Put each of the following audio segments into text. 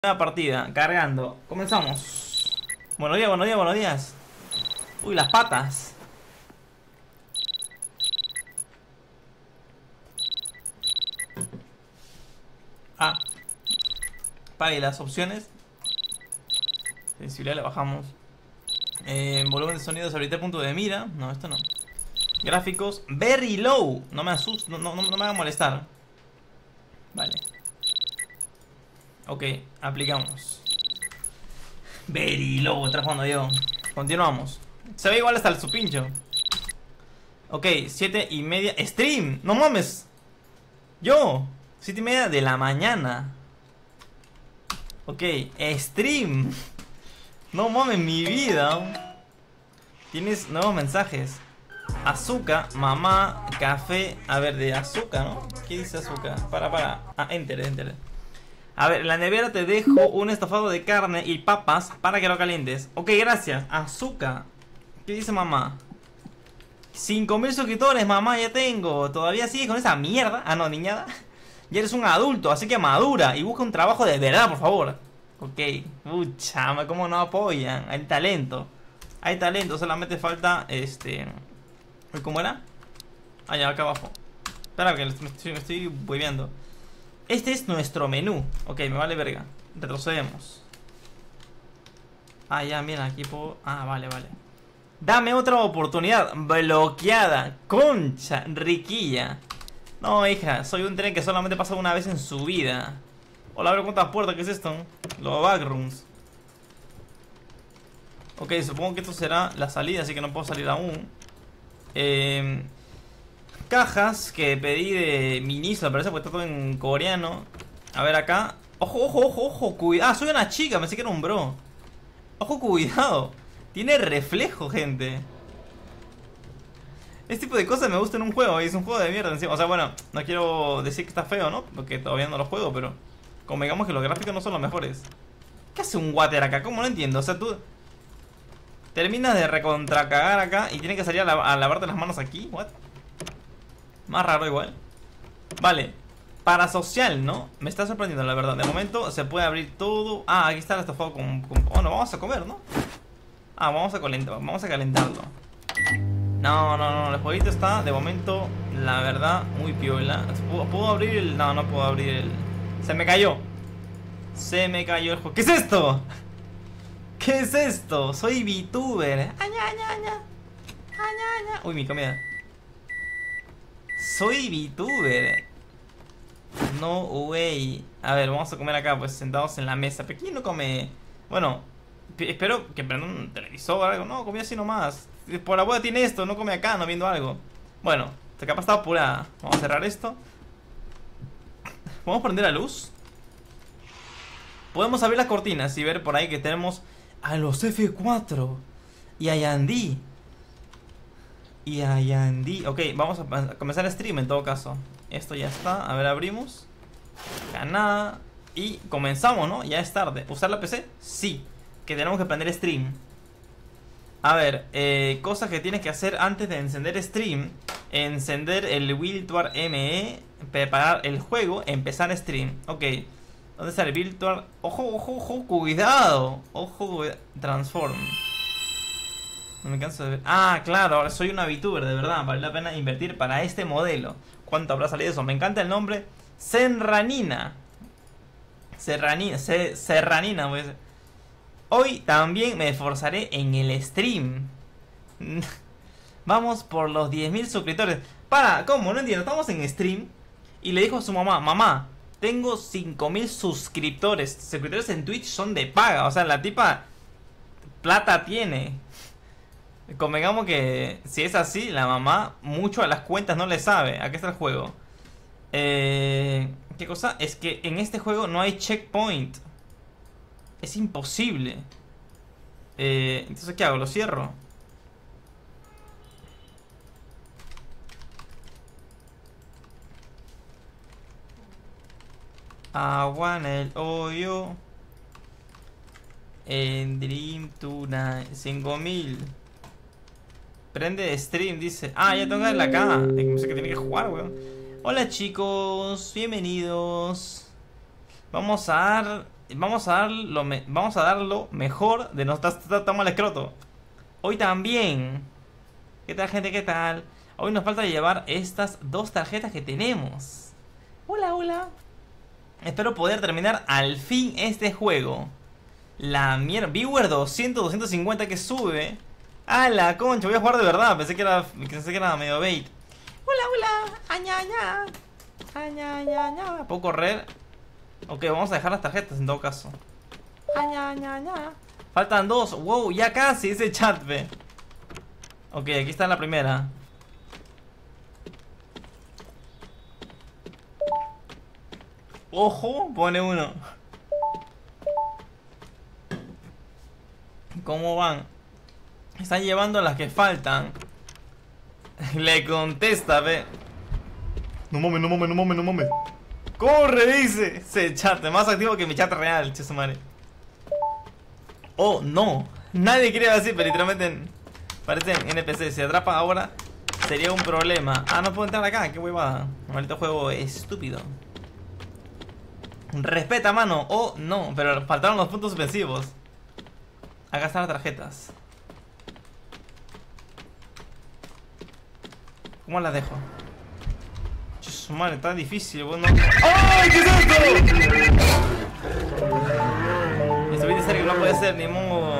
Nueva partida, cargando. Comenzamos. Buenos días, buenos días, buenos días. Uy, las patas. Ah. Pague las opciones. Sensibilidad le bajamos. Volumen de sonido, deshabilitar punto de mira. No, esto no. Gráficos, very low. No me asustes, no me va a molestar. Vale. Ok, aplicamos. Very low, está jugando yo. Continuamos. Se ve igual hasta el supincho. Ok, 7:30. Stream, no mames. Yo, 7:30 de la mañana. Ok, stream. No mames, mi vida. Tienes nuevos mensajes. Azúcar, mamá, café. A ver, de azúcar, ¿no? ¿Qué dice azúcar? Para. Ah, enter. A ver, en la nevera te dejo un estofado de carne y papas para que lo calientes. Ok, gracias. Azúcar. ¿Qué dice mamá? 5.000 suscriptores, mamá, ya tengo. ¿Todavía sigues con esa mierda? Ah, no, niñada. Ya eres un adulto, así que madura y busca un trabajo de verdad, por favor. Ok. Pucha, ¿cómo no apoyan? Hay talento. Hay talento, solamente falta ¿cómo era? Ah, ya, acá abajo. Espera, que me estoy hueveando. Este es nuestro menú. Ok, me vale verga. Retrocedemos. Ah, ya, mira, aquí puedo... Ah, vale. Dame otra oportunidad. Bloqueada. Concha, riquilla. No, hija, soy un tren que solamente pasa una vez en su vida. Hola, a ver cuántas puertas, ¿qué es esto? Los backrooms. Ok, supongo que esto será la salida, así que no puedo salir aún. Cajas que pedí de Miniso, parece, porque está todo en coreano. A ver acá. Ojo, cuidado. Ah, soy una chica, pensé que era un bro. Ojo, cuidado. Tiene reflejo, gente. Este tipo de cosas me gusta en un juego. Y es un juego de mierda encima. O sea, bueno, no quiero decir que está feo, ¿no? Porque todavía no lo juego, pero como digamos que los gráficos no son los mejores. ¿Qué hace un water acá? ¿Cómo? No entiendo. O sea, tú terminas de recontracagar acá y tienes que salir a lavarte las manos aquí. ¿What? Más raro igual. Vale. Para social, ¿no? Me está sorprendiendo, la verdad. De momento se puede abrir todo. Ah, aquí está el estofado con... Bueno, vamos a comer, ¿no? Ah, vamos a calentarlo. No, el jueguito está, de momento, la verdad, muy piola. ¿Puedo abrir el...? No puedo abrir el... Se me cayó el juego. ¿Qué es esto? ¿Qué es esto? Soy VTuber. Uy, mi comida. Soy VTuber. No way. A ver, vamos a comer acá, pues sentados en la mesa. ¿Pero quién no come? Bueno, espero que prenda un televisor o algo. No, comí así nomás. Por la abuela tiene esto, no come acá, no viendo algo. Bueno, esta capa está apurada. Vamos a cerrar esto. ¿Podemos prender la luz? Podemos abrir las cortinas y ver por ahí que tenemos a los F4 y a Yandy. Ok, vamos a comenzar el stream en todo caso. Esto ya está, a ver, abrimos. Nada. Y comenzamos, ¿no? Ya es tarde. ¿Usar la PC? Sí. Que tenemos que prender stream. A ver, cosas que tienes que hacer antes de encender stream. Encender el Virtual ME. Preparar el juego. Empezar stream. Ok. ¿Dónde está el Virtual? Ojo, cuidado. Transform. No me canso de ver. Ah, claro, ahora soy una VTuber, de verdad. Vale la pena invertir para este modelo. ¿Cuánto habrá salido eso? Me encanta el nombre. Serranina. Serranina, pues. Hoy también me esforzaré en el stream. Vamos por los 10.000 suscriptores. ¿Cómo? No entiendo. Estamos en stream y le dijo a su mamá: mamá, tengo 5.000 suscriptores. Suscriptores en Twitch son de paga. O sea, la tipa plata tiene. Convengamos que si es así, la mamá mucho a las cuentas no le sabe. Aquí está el juego. ¿Qué cosa? Es que en este juego no hay checkpoint. Es imposible. Entonces, ¿qué hago? ¿Lo cierro? Agua en el hoyo. En Dream Tonight. 5.000. Prende stream, dice. Ah, ya tengo que darle acá. No sé que tiene que jugar, weón. Hola chicos, bienvenidos. Vamos a dar vamos a dar lo mejor de no estar mal escroto. Hoy también. ¿Qué tal, gente? ¿Qué tal? Hoy nos falta llevar estas 2 tarjetas que tenemos. Hola, hola. Espero poder terminar al fin este juego. La mierda. Viewer 200, 250 que sube. ¡A la concha! Voy a jugar de verdad. Pensé que era medio bait. Hola, hola. Añaña. Añaña. ¿Puedo correr? Ok, vamos a dejar las tarjetas en todo caso. Añaña. Faltan 2. Wow, ya casi ese chat, ve. Ok, aquí está la primera. Ojo, pone 1. ¿Cómo van? Están llevando las que faltan. Le contesta, ve. No mames. ¡Corre! Dice. Ese chat, más activo que mi chat real, chesumare. Oh, no. Nadie quiere así, pero literalmente parecen NPC. Si atrapan ahora, sería un problema. Ah, no puedo entrar acá, qué huevada. Maldito juego estúpido. Respeta, mano. Oh, no, pero faltaron los puntos suspensivos. Acá están las tarjetas. ¿Cómo las dejo? Su madre, está difícil, bueno. ¡Ay! ¿Qué es esto? Estuviste serio, no puede ser, ni modo.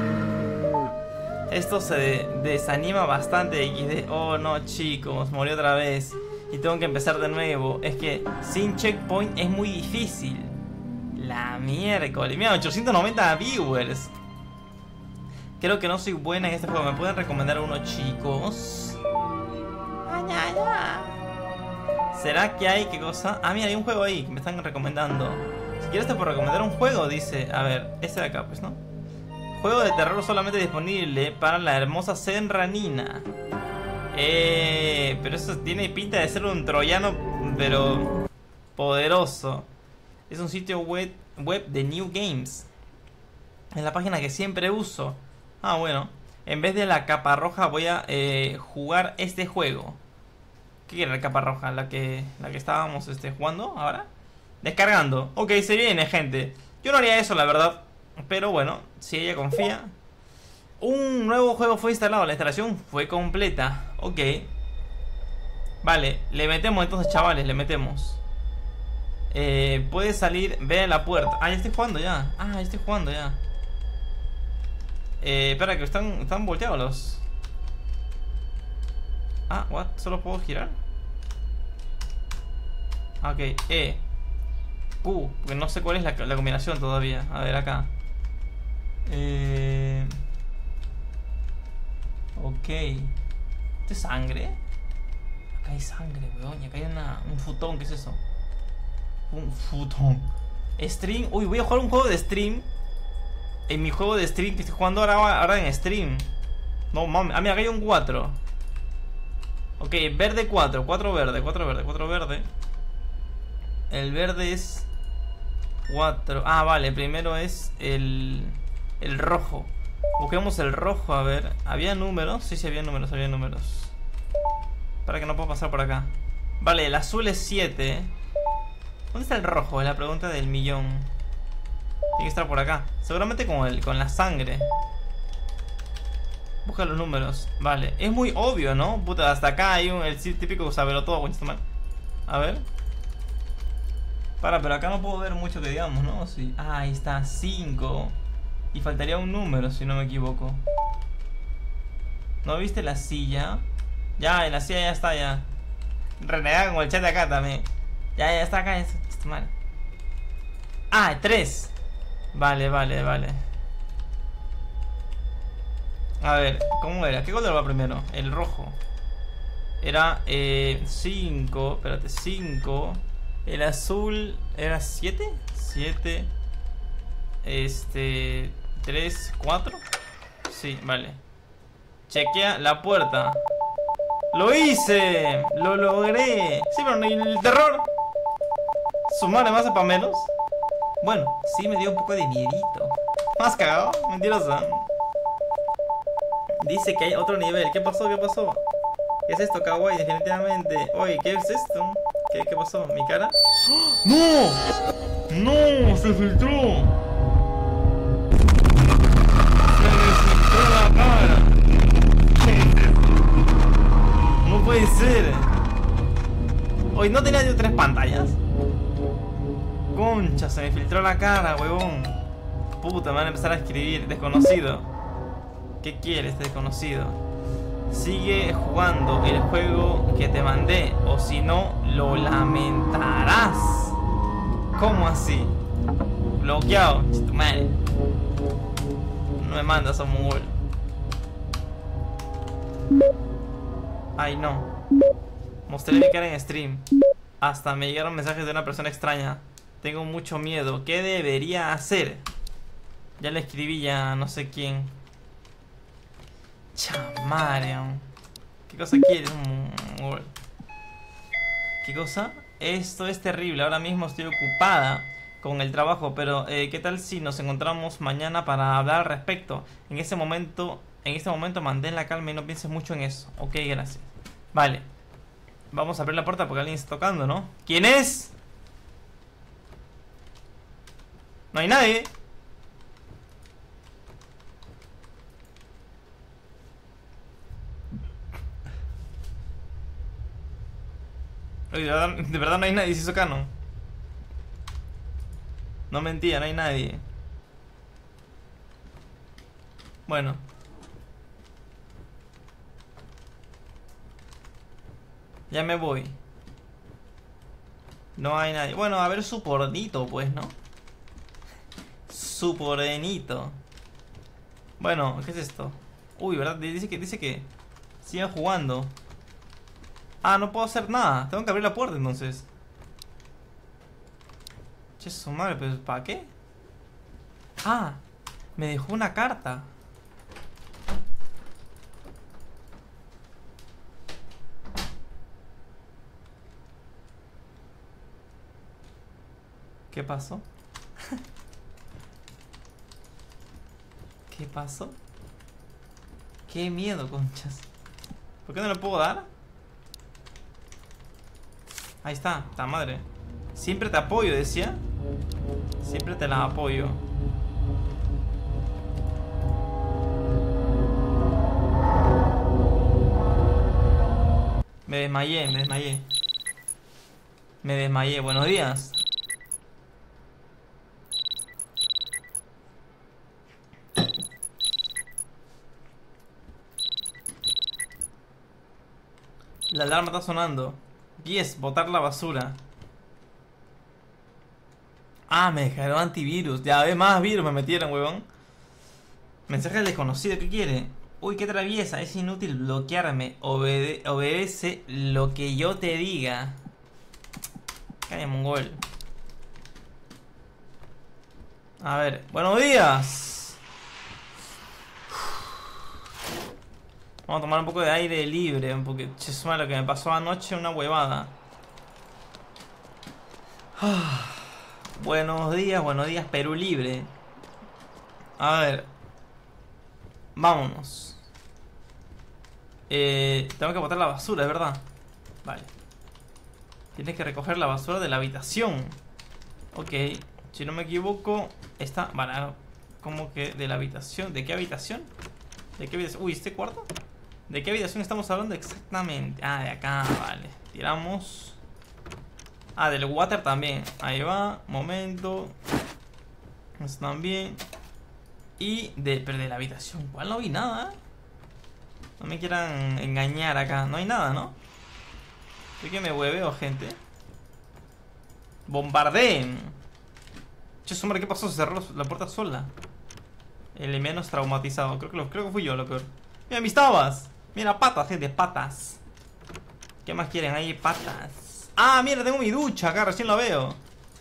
Esto se desanima bastante, XD. Oh no, chicos, morí otra vez. Y tengo que empezar de nuevo. Es que sin checkpoint es muy difícil. La miércoles. Mira, 890 viewers. Creo que no soy buena en este juego. ¿Me pueden recomendar uno, chicos? ¿Será que hay qué cosa? Ah, mira, hay un juego ahí que me están recomendando. Si quieres te puedo recomendar un juego, dice. A ver, este de acá, pues, ¿no? Juego de terror solamente disponible para la hermosa Senranina. Pero eso tiene pinta de ser un troyano, pero poderoso. Es un sitio web de New Games. Es la página que siempre uso. Ah, bueno. En vez de la capa roja voy a jugar este juego. ¿Qué quiere la capa roja? La que estábamos jugando ahora. Descargando. Ok, se viene, gente. Yo no haría eso, la verdad. Pero bueno, si ella confía. Un nuevo juego fue instalado. La instalación fue completa. Ok. Vale, le metemos entonces, chavales. Le metemos. Puede salir. Ve a la puerta. Ah, ya estoy jugando ya. Ah, ya estoy jugando ya. Espera, que están volteados los. Ah, what? ¿Solo puedo girar? Ok, Q, porque no sé cuál es la combinación todavía. A ver, acá. Ok. ¿Esto es sangre? Acá hay sangre, weón. Y acá hay un futón, ¿qué es eso? Un futón. Stream. Uy, voy a jugar un juego de stream. En mi juego de stream que estoy jugando ahora en stream. No mames. Ah, mira, acá hay un 4. Ok, verde 4. 4 verde, 4 verde, 4 verde. El verde es 4. Ah, vale, primero es el rojo. Busquemos el rojo, a ver. ¿Había números? Sí, sí, había números, había números. Para que no puedo pasar por acá. Vale, el azul es 7. ¿Dónde está el rojo? Es la pregunta del millón. Tiene que estar por acá. Seguramente con la sangre. Busca los números. Vale, es muy obvio, ¿no? Puta, hasta acá hay el típico sabelotodo. A ver. Pero acá no puedo ver mucho que digamos, ¿no? Sí. Ah, ahí está, 5. Y faltaría un número, si no me equivoco. ¿No viste la silla? Ya, en la silla ya está, ya. Renegada con el chat de acá también. Ya está acá, ya está mal. Ah, 3. Vale. A ver, ¿cómo era? ¿Qué color va primero? El rojo. Era 5. Espérate, 5. El azul era 7. 7. 3, 4. Sí, vale. Chequea la puerta. ¡Lo hice! ¡Lo logré! Sí, pero no, el terror. Sumar más para menos. Bueno, sí me dio un poco de miedito. ¿Más cagado? Mentirosa. Dice que hay otro nivel. ¿Qué pasó? ¿Qué pasó? ¿Qué es esto, kawaii? Definitivamente. Oye, ¿qué es esto? ¿Qué pasó? ¿Mi cara? ¡No! ¡No! ¡Se filtró! ¡Se me filtró la cara! No puede ser. Hoy no tenía yo 3 pantallas. Concha, se me filtró la cara, huevón. Puta, me van a empezar a escribir. Desconocido. ¿Qué quieres, desconocido? Sigue jugando el juego que te mandé, o si no, lo lamentarás. ¿Cómo así? Bloqueado, chitumare. No me mandas a mongol. Ay, no. Mostré mi cara en stream. Hasta me llegaron mensajes de una persona extraña. Tengo mucho miedo. ¿Qué debería hacer? Ya le escribí ya no sé quién. Chamarion. ¿Qué cosa quieres? ¿Qué cosa? Esto es terrible. Ahora mismo estoy ocupada con el trabajo. Pero ¿qué tal si nos encontramos mañana para hablar al respecto? En este momento mantén la calma y no pienses mucho en eso. Ok, gracias. Vale. Vamos a abrir la puerta porque alguien está tocando, ¿no? ¿Quién es? No hay nadie. Oye, de verdad no hay nadie, se hizo canon. No mentía, no hay nadie. Bueno. Ya me voy. No hay nadie. Bueno, a ver su pornito, pues, ¿no? Su pornito. Bueno, ¿qué es esto? Uy, ¿verdad? Dice que sigan jugando. Ah, no puedo hacer nada. Tengo que abrir la puerta entonces. Che, su madre, pues ¿para qué? Ah, me dejó una carta. ¿Qué pasó? ¿Qué pasó? Qué miedo, conchas. ¿Por qué no le puedo dar? Ahí está, la madre. Siempre te apoyo, decía. Siempre te la apoyo. Me desmayé, me desmayé. Me desmayé, buenos días. La alarma está sonando. 10, botar la basura. Ah, me dejaron antivirus. Ya ve, más virus me metieron, huevón. Mensaje del desconocido, ¿qué quiere? Uy, qué traviesa, es inútil bloquearme. Obedece lo que yo te diga. Calla, mongol. A ver, buenos días. Vamos a tomar un poco de aire libre. Porque es lo que me pasó anoche, una huevada. Buenos días, Perú libre. A ver. Vámonos. Tengo que botar la basura, es verdad. Vale. Tienes que recoger la basura de la habitación. Ok. Si no me equivoco, esta... Vale, ¿cómo que de la habitación? ¿De qué habitación? ¿De qué habitación? Uy, ¿este cuarto? ¿De qué habitación estamos hablando exactamente? Ah, de acá, vale. Tiramos. Ah, del water también. Ahí va, momento. Eso también. Y pero de la habitación, ¿cuál? No vi nada. No me quieran engañar acá. No hay nada, ¿no? Estoy que me hueveo, gente. Bombardeen. Che, sombra, ¿qué pasó? Se cerró la puerta sola. El menos traumatizado. Creo que fui yo lo peor. Mira, mis tabas. Mira, patas, gente, patas. ¿Qué más quieren? Ahí, patas. Ah, mira, tengo mi ducha acá, recién la veo.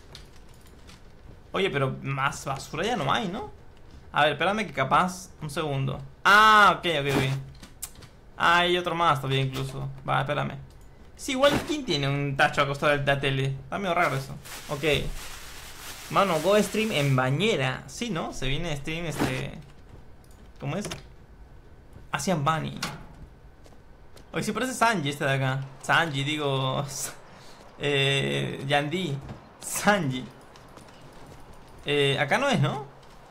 Oye, pero más basura ya no hay, ¿no? A ver, espérame que capaz. Un segundo. Ah, ok. Ah, hay otro más todavía incluso. Va, espérame. Sí, igual, ¿quién tiene un tacho a costado de la tele? Está medio raro eso. Ok. Mano, go stream en bañera. Sí, ¿no? Se viene stream ¿cómo es? Asian Bunny. Oye, sí parece Sanji este de acá. Sanji, digo. Yandi. Sanji. Acá no es, ¿no?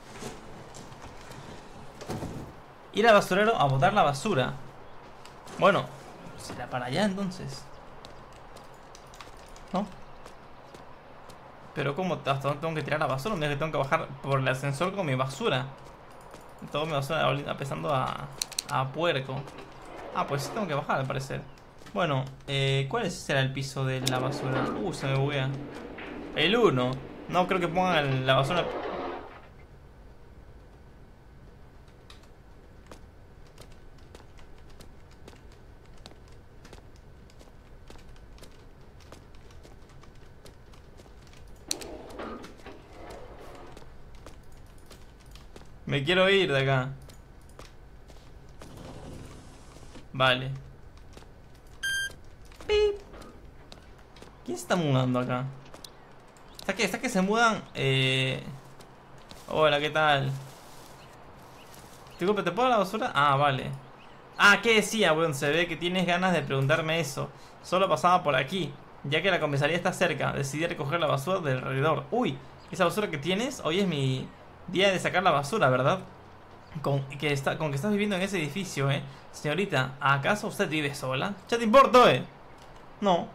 Ir al basurero a botar la basura. Bueno, será para allá entonces. ¿No? Pero ¿cómo? ¿Hasta dónde tengo que tirar la basura? ¿Dónde es que tengo que bajar por el ascensor con mi basura? Todo mi basura apestando a puerco. Ah, pues sí tengo que bajar al parecer. Bueno, ¿cuál será el piso de la basura? Se me buguea. El 1. No creo que pongan la basura. Me quiero ir de acá. Vale. ¡Pip! ¿Quién se está mudando acá? ¿Está que se mudan? Hola, ¿qué tal? Disculpe, ¿te puedo la basura? Ah, vale. Ah, ¿qué decía? Bueno, se ve que tienes ganas de preguntarme eso. Solo pasaba por aquí. Ya que la comisaría está cerca, decidí recoger la basura del alrededor. Uy, esa basura que tienes, hoy es mi día de sacar la basura, ¿verdad? Con que estás viviendo en ese edificio, Señorita, ¿acaso usted vive sola? ¿Ya te importa, No.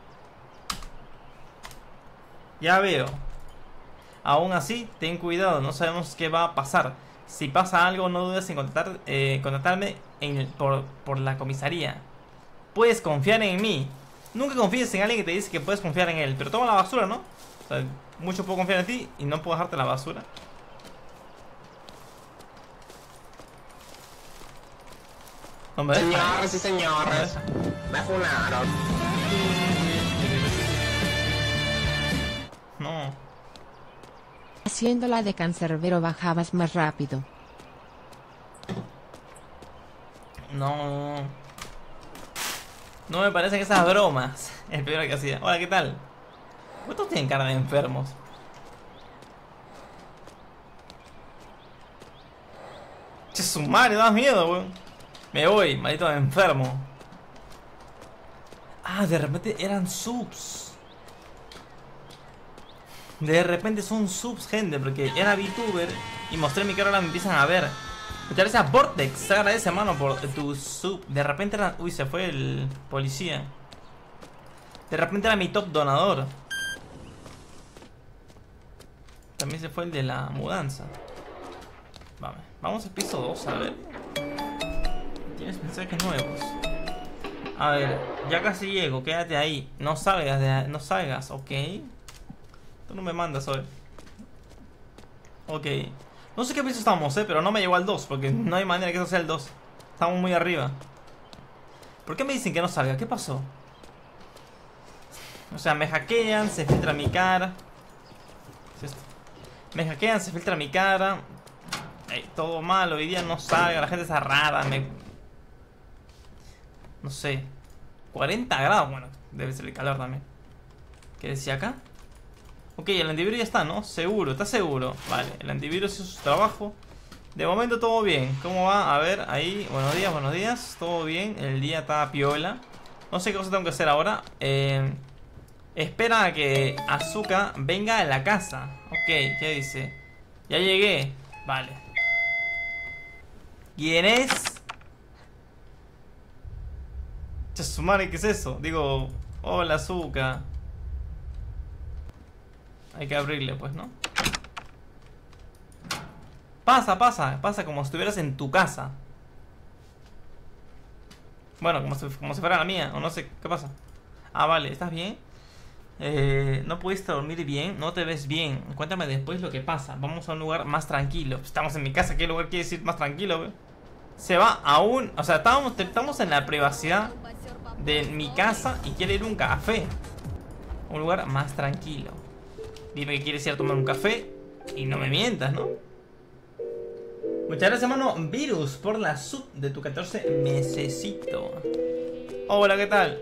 Ya veo. Aún así, ten cuidado, no sabemos qué va a pasar. Si pasa algo, no dudes en contactarme por la comisaría. Puedes confiar en mí. Nunca confíes en alguien que te dice que puedes confiar en él. Pero toma la basura, ¿no? O sea, mucho puedo confiar en ti y no puedo dejarte la basura. No me dejes. Señores y señores, me funaron. No. Haciéndola de cancerbero bajabas más rápido. No. No me parecen esas bromas. El primero que hacía. Hola, ¿qué tal? ¿Cuántos tienen cara de enfermos? Che, su madre, das miedo, weón. Me voy, maldito enfermo. Ah, de repente eran subs. De repente son subs, gente. Porque era VTuber y mostré mi cara, ahora me empiezan a ver. Muchas gracias a Vortex. Se agradece, mano, por tu sub. De repente era... Uy, se fue el policía. De repente era mi top donador. También se fue el de la mudanza. Vamos al piso 2, a ver. Tienes mensajes nuevos. A ver, ya casi llego, quédate ahí. No salgas, no salgas, ok. Tú no me mandas hoy. Ok. No sé qué piso estamos, pero no me llegó al 2. Porque no hay manera que eso sea el 2. Estamos muy arriba. ¿Por qué me dicen que no salga? ¿Qué pasó? O sea, me hackean, se filtra mi cara. ¿Qué es esto? Me hackean, se filtra mi cara. Todo mal, hoy día no salga, la gente está rara, no sé. 40 grados, bueno, debe ser el calor también. ¿Qué decía acá? Ok, el antivirus ya está, ¿no? Seguro, ¿estás seguro? Vale, el antivirus hizo su trabajo. De momento todo bien. ¿Cómo va? A ver, ahí, buenos días. Todo bien, el día está piola. No sé qué cosa tengo que hacer ahora. Espera a que Azuka venga a la casa. Ok, ¿qué dice? Ya llegué. Vale. ¿Quién es? Chasumare, ¿qué es eso? Digo, hola Azuka. Hay que abrirle, pues, ¿no? Pasa como si estuvieras en tu casa. Bueno, como si fuera la mía, o no sé, ¿qué pasa? Ah, vale, ¿estás bien? No pudiste dormir bien, no te ves bien. Cuéntame después lo que pasa. Vamos a un lugar más tranquilo. Estamos en mi casa, ¿qué lugar quiere decir más tranquilo, güey? Se va a un... O sea, estamos en la privacidad de mi casa y quiere ir a un café. Un lugar más tranquilo. Dime que quieres ir a tomar un café y no me mientas, ¿no? Muchas gracias, hermano Virus, por la sub de tu 14 mesecito. Hola, ¿qué tal?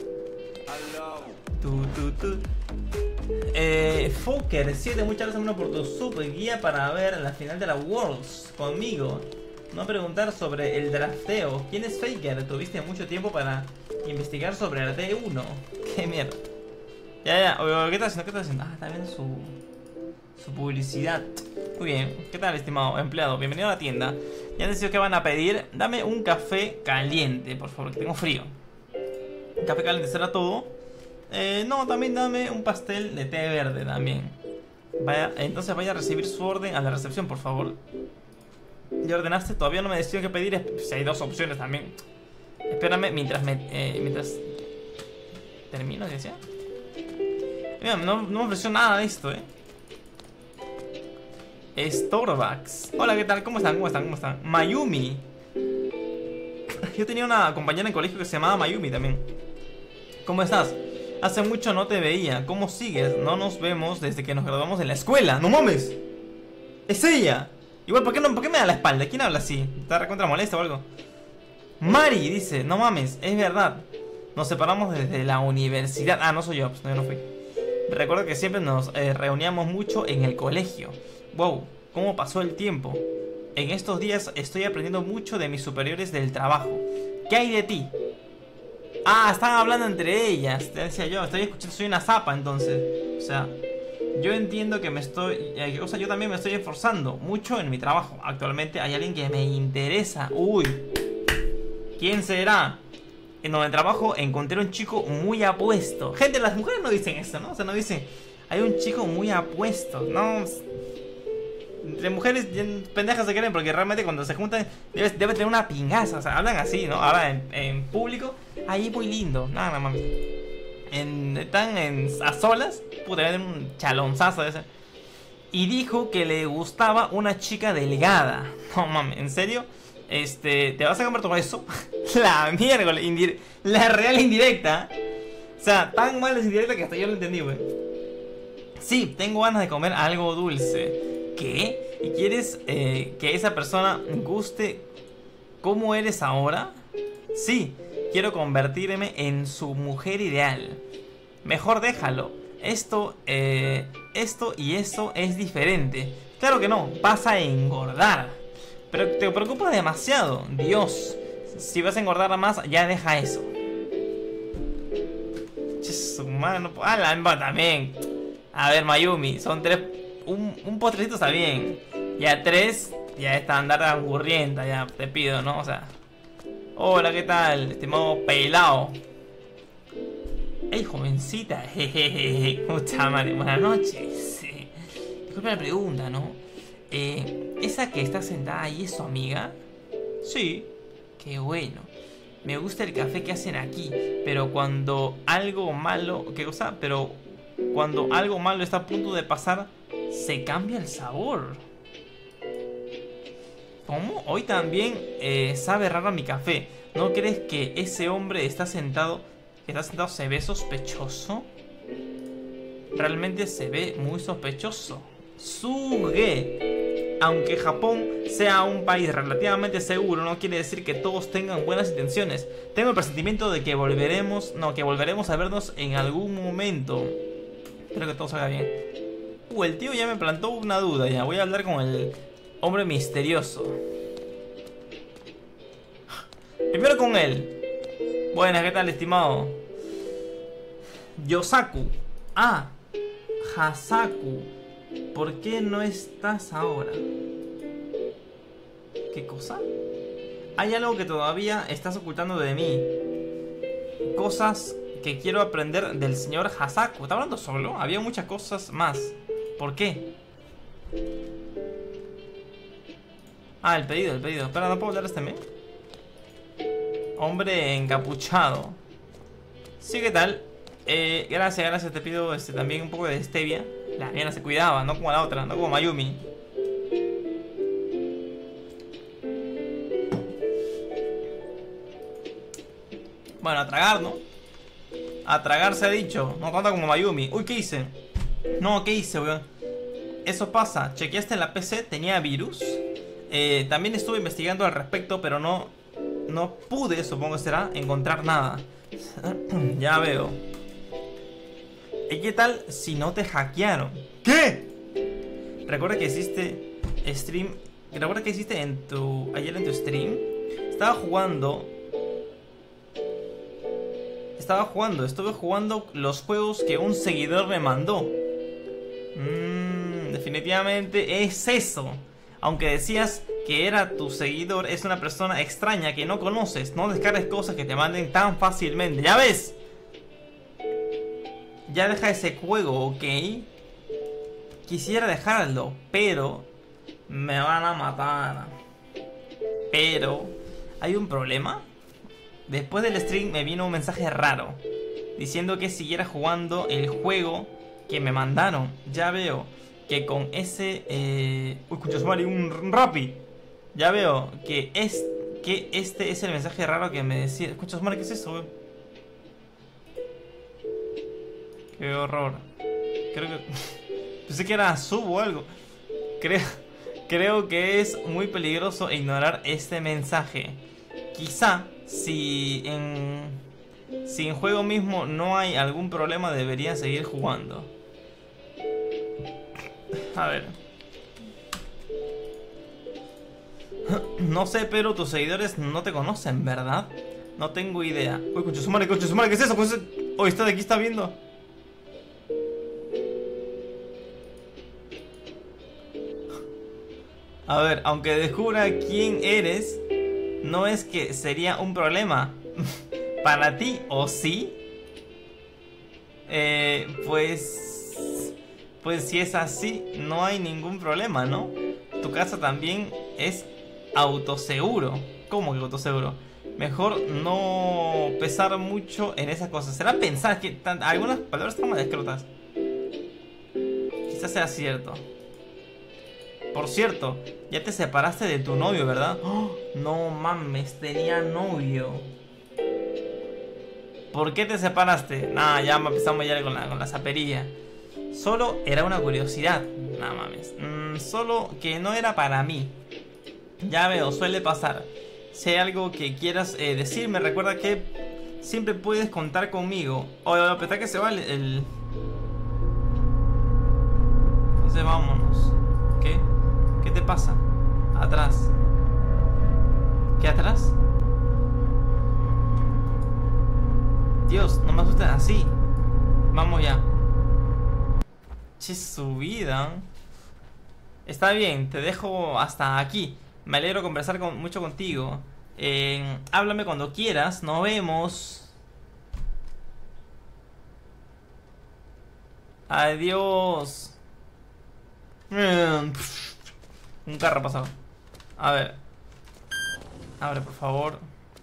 Fokker 7, muchas gracias, hermano, por tu sub guía para ver la final de la Worlds conmigo. No preguntar sobre el drafteo. ¿Quién es Faker? Tuviste mucho tiempo para investigar sobre el D1. Qué mierda. Ya. ¿Qué estás haciendo? Ah, está viendo Su publicidad. Muy bien. ¿Qué tal, estimado empleado? Bienvenido a la tienda. Ya han decidido que van a pedir. Dame un café caliente, por favor, que tengo frío. Café caliente será todo. No, también dame un pastel de té verde también. Entonces vaya a recibir su orden a la recepción, por favor. ¿Ya ordenaste? Todavía no me decido qué pedir. Si hay dos opciones también. Espérame mientras termino, ¿qué decía? Mira, no me ofreció nada de esto, Starbucks. Hola, ¿qué tal? ¿Cómo están? ¿Cómo están? ¿Cómo están? Mayumi. Yo tenía una compañera en colegio que se llamaba Mayumi también. ¿Cómo estás? Hace mucho no te veía. ¿Cómo sigues? No nos vemos desde que nos graduamos de la escuela. ¡No mames! ¡Es ella! Igual, ¿por qué me da la espalda? ¿Quién habla así? ¿Está recontra molesta o algo? Mari dice, no mames, es verdad. Nos separamos desde la universidad. Ah, no soy yo, pues no, yo no fui. Recuerdo que siempre nos reuníamos mucho en el colegio. Wow, ¿cómo pasó el tiempo? En estos días estoy aprendiendo mucho de mis superiores del trabajo. ¿Qué hay de ti? Ah, están hablando entre ellas. Te decía yo, estoy escuchando, soy una zapa entonces. O sea, yo entiendo que yo también me estoy esforzando mucho en mi trabajo. Actualmente hay alguien que me interesa. Uy, ¿quién será? En donde trabajo encontré un chico muy apuesto. Gente, las mujeres no dicen eso, ¿no? O sea, no dicen, hay un chico muy apuesto. No, entre mujeres pendejas se creen porque realmente cuando se juntan debe tener una pingaza. O sea, hablan así, ¿no? Ahora en público, ahí muy lindo. Nada, mames. Están a solas, puta, deben un chalonzazo de ese. Y dijo que le gustaba una chica delgada. No mames, ¿en serio? ¿Te vas a comer todo eso? La mierda, la real indirecta. O sea, tan mal es indirecta que hasta yo lo entendí, güey. Sí, tengo ganas de comer algo dulce. ¿Qué? ¿Y quieres que esa persona guste como eres ahora? Sí, quiero convertirme en su mujer ideal. Mejor déjalo. Esto y eso es diferente. Claro que no, vas a engordar. Pero te preocupa demasiado. Dios, si vas a engordar más, ya deja eso. Su mano. También. A ver, Mayumi, son 3. Un postrecito está bien. Ya 3, ya está andar aburrienta. Ya te pido, ¿no? O sea. Hola, ¿qué tal? Estimado pelao. Ey, jovencita. Jejeje. Puta madre, buenas noches. Disculpe la pregunta, ¿no? ¿Esa que está sentada ahí es su amiga? Sí. Qué bueno. Me gusta el café que hacen aquí. Pero cuando algo malo... ¿Qué cosa? Pero cuando algo malo está a punto de pasar, se cambia el sabor. ¿Cómo? Hoy también sabe raro mi café. ¿No crees que ese hombre está sentado se ve sospechoso? Realmente se ve muy sospechoso. Suge. Aunque Japón sea un país relativamente seguro, no quiere decir que todos tengan buenas intenciones. Tengo el presentimiento de que volveremos a vernos en algún momento. Espero que todo salga bien. El tío ya me plantó una duda. Ya voy a hablar con el hombre misterioso. Primero con él. Buenas, ¿qué tal, estimado? Yosaku. Ah, Hasaku. ¿Por qué no estás ahora? ¿Qué cosa? Hay algo que todavía estás ocultando de mí. Cosas que quiero aprender del señor Hasaku. ¿Está hablando solo? Había muchas cosas más. ¿Por qué? Ah, el pedido. Espera, ¿no puedo hablar este mes? Hombre encapuchado. Sí, ¿qué tal? Gracias, te pido también un poco de stevia. La mía se cuidaba, no como la otra, no como Mayumi. Bueno, a tragar, ¿no? A tragar se ha dicho, no cuenta como Mayumi. Uy, ¿qué hice? No, ¿qué hice, weón? Eso pasa, chequeaste en la PC, tenía virus. También estuve investigando al respecto, pero no pude, supongo que será, encontrar nada. Ya veo. ¿Y qué tal si no te hackearon? ¿Qué? Recuerda que hiciste stream. Recuerda que hiciste ayer en tu stream. Estuve jugando los juegos que un seguidor me mandó. definitivamente es eso. Aunque decías que era tu seguidor, es una persona extraña que no conoces. No descargues cosas que te manden tan fácilmente. ¡Ya ves! Ya deja ese juego, ¿ok? Quisiera dejarlo, pero me van a matar. Pero hay un problema. Después del stream me vino un mensaje raro diciendo que siguiera jugando el juego que me mandaron. Ya veo que con ese... Uy, escucha, Mari, un Rappi. Ya veo que este es el mensaje raro que me decía. Escucha, Mari, ¿qué es eso, wey? Qué horror. Creo que... Pensé que era sub o algo. Creo que es muy peligroso ignorar este mensaje. Quizá si en juego mismo no hay algún problema, debería seguir jugando. A ver. No sé, pero tus seguidores no te conocen, ¿verdad? No tengo idea. Uy, concha su madre, ¿qué es eso? Uy, está de aquí, está viendo. A ver, aunque descubra quién eres, no es que sería un problema para ti, ¿o sí? Pues si es así, no hay ningún problema, ¿no? Tu casa también es autoseguro. ¿Cómo que autoseguro? Mejor no pensar mucho en esas cosas. ¿Será pensar que algunas palabras están más escrotas? Quizás sea cierto. Por cierto, ya te separaste de tu novio, ¿verdad? ¡Oh! No mames, tenía novio. ¿Por qué te separaste? Nah, ya empezamos ya con la zapería. Solo era una curiosidad. Nah, mames. Solo que no era para mí. Ya veo, suele pasar. Si hay algo que quieras decirme, recuerda que siempre puedes contar conmigo. Oye, a pesar que se va el... Entonces vámonos. ¿Qué? ¿Qué te pasa? Atrás. ¿Qué atrás? Dios, no me asustes así. Vamos ya. Che, subida. Está bien, te dejo hasta aquí. Me alegro conversar mucho contigo. Háblame cuando quieras. Nos vemos. Adiós. Un carro pasado. A ver. Abre, por favor.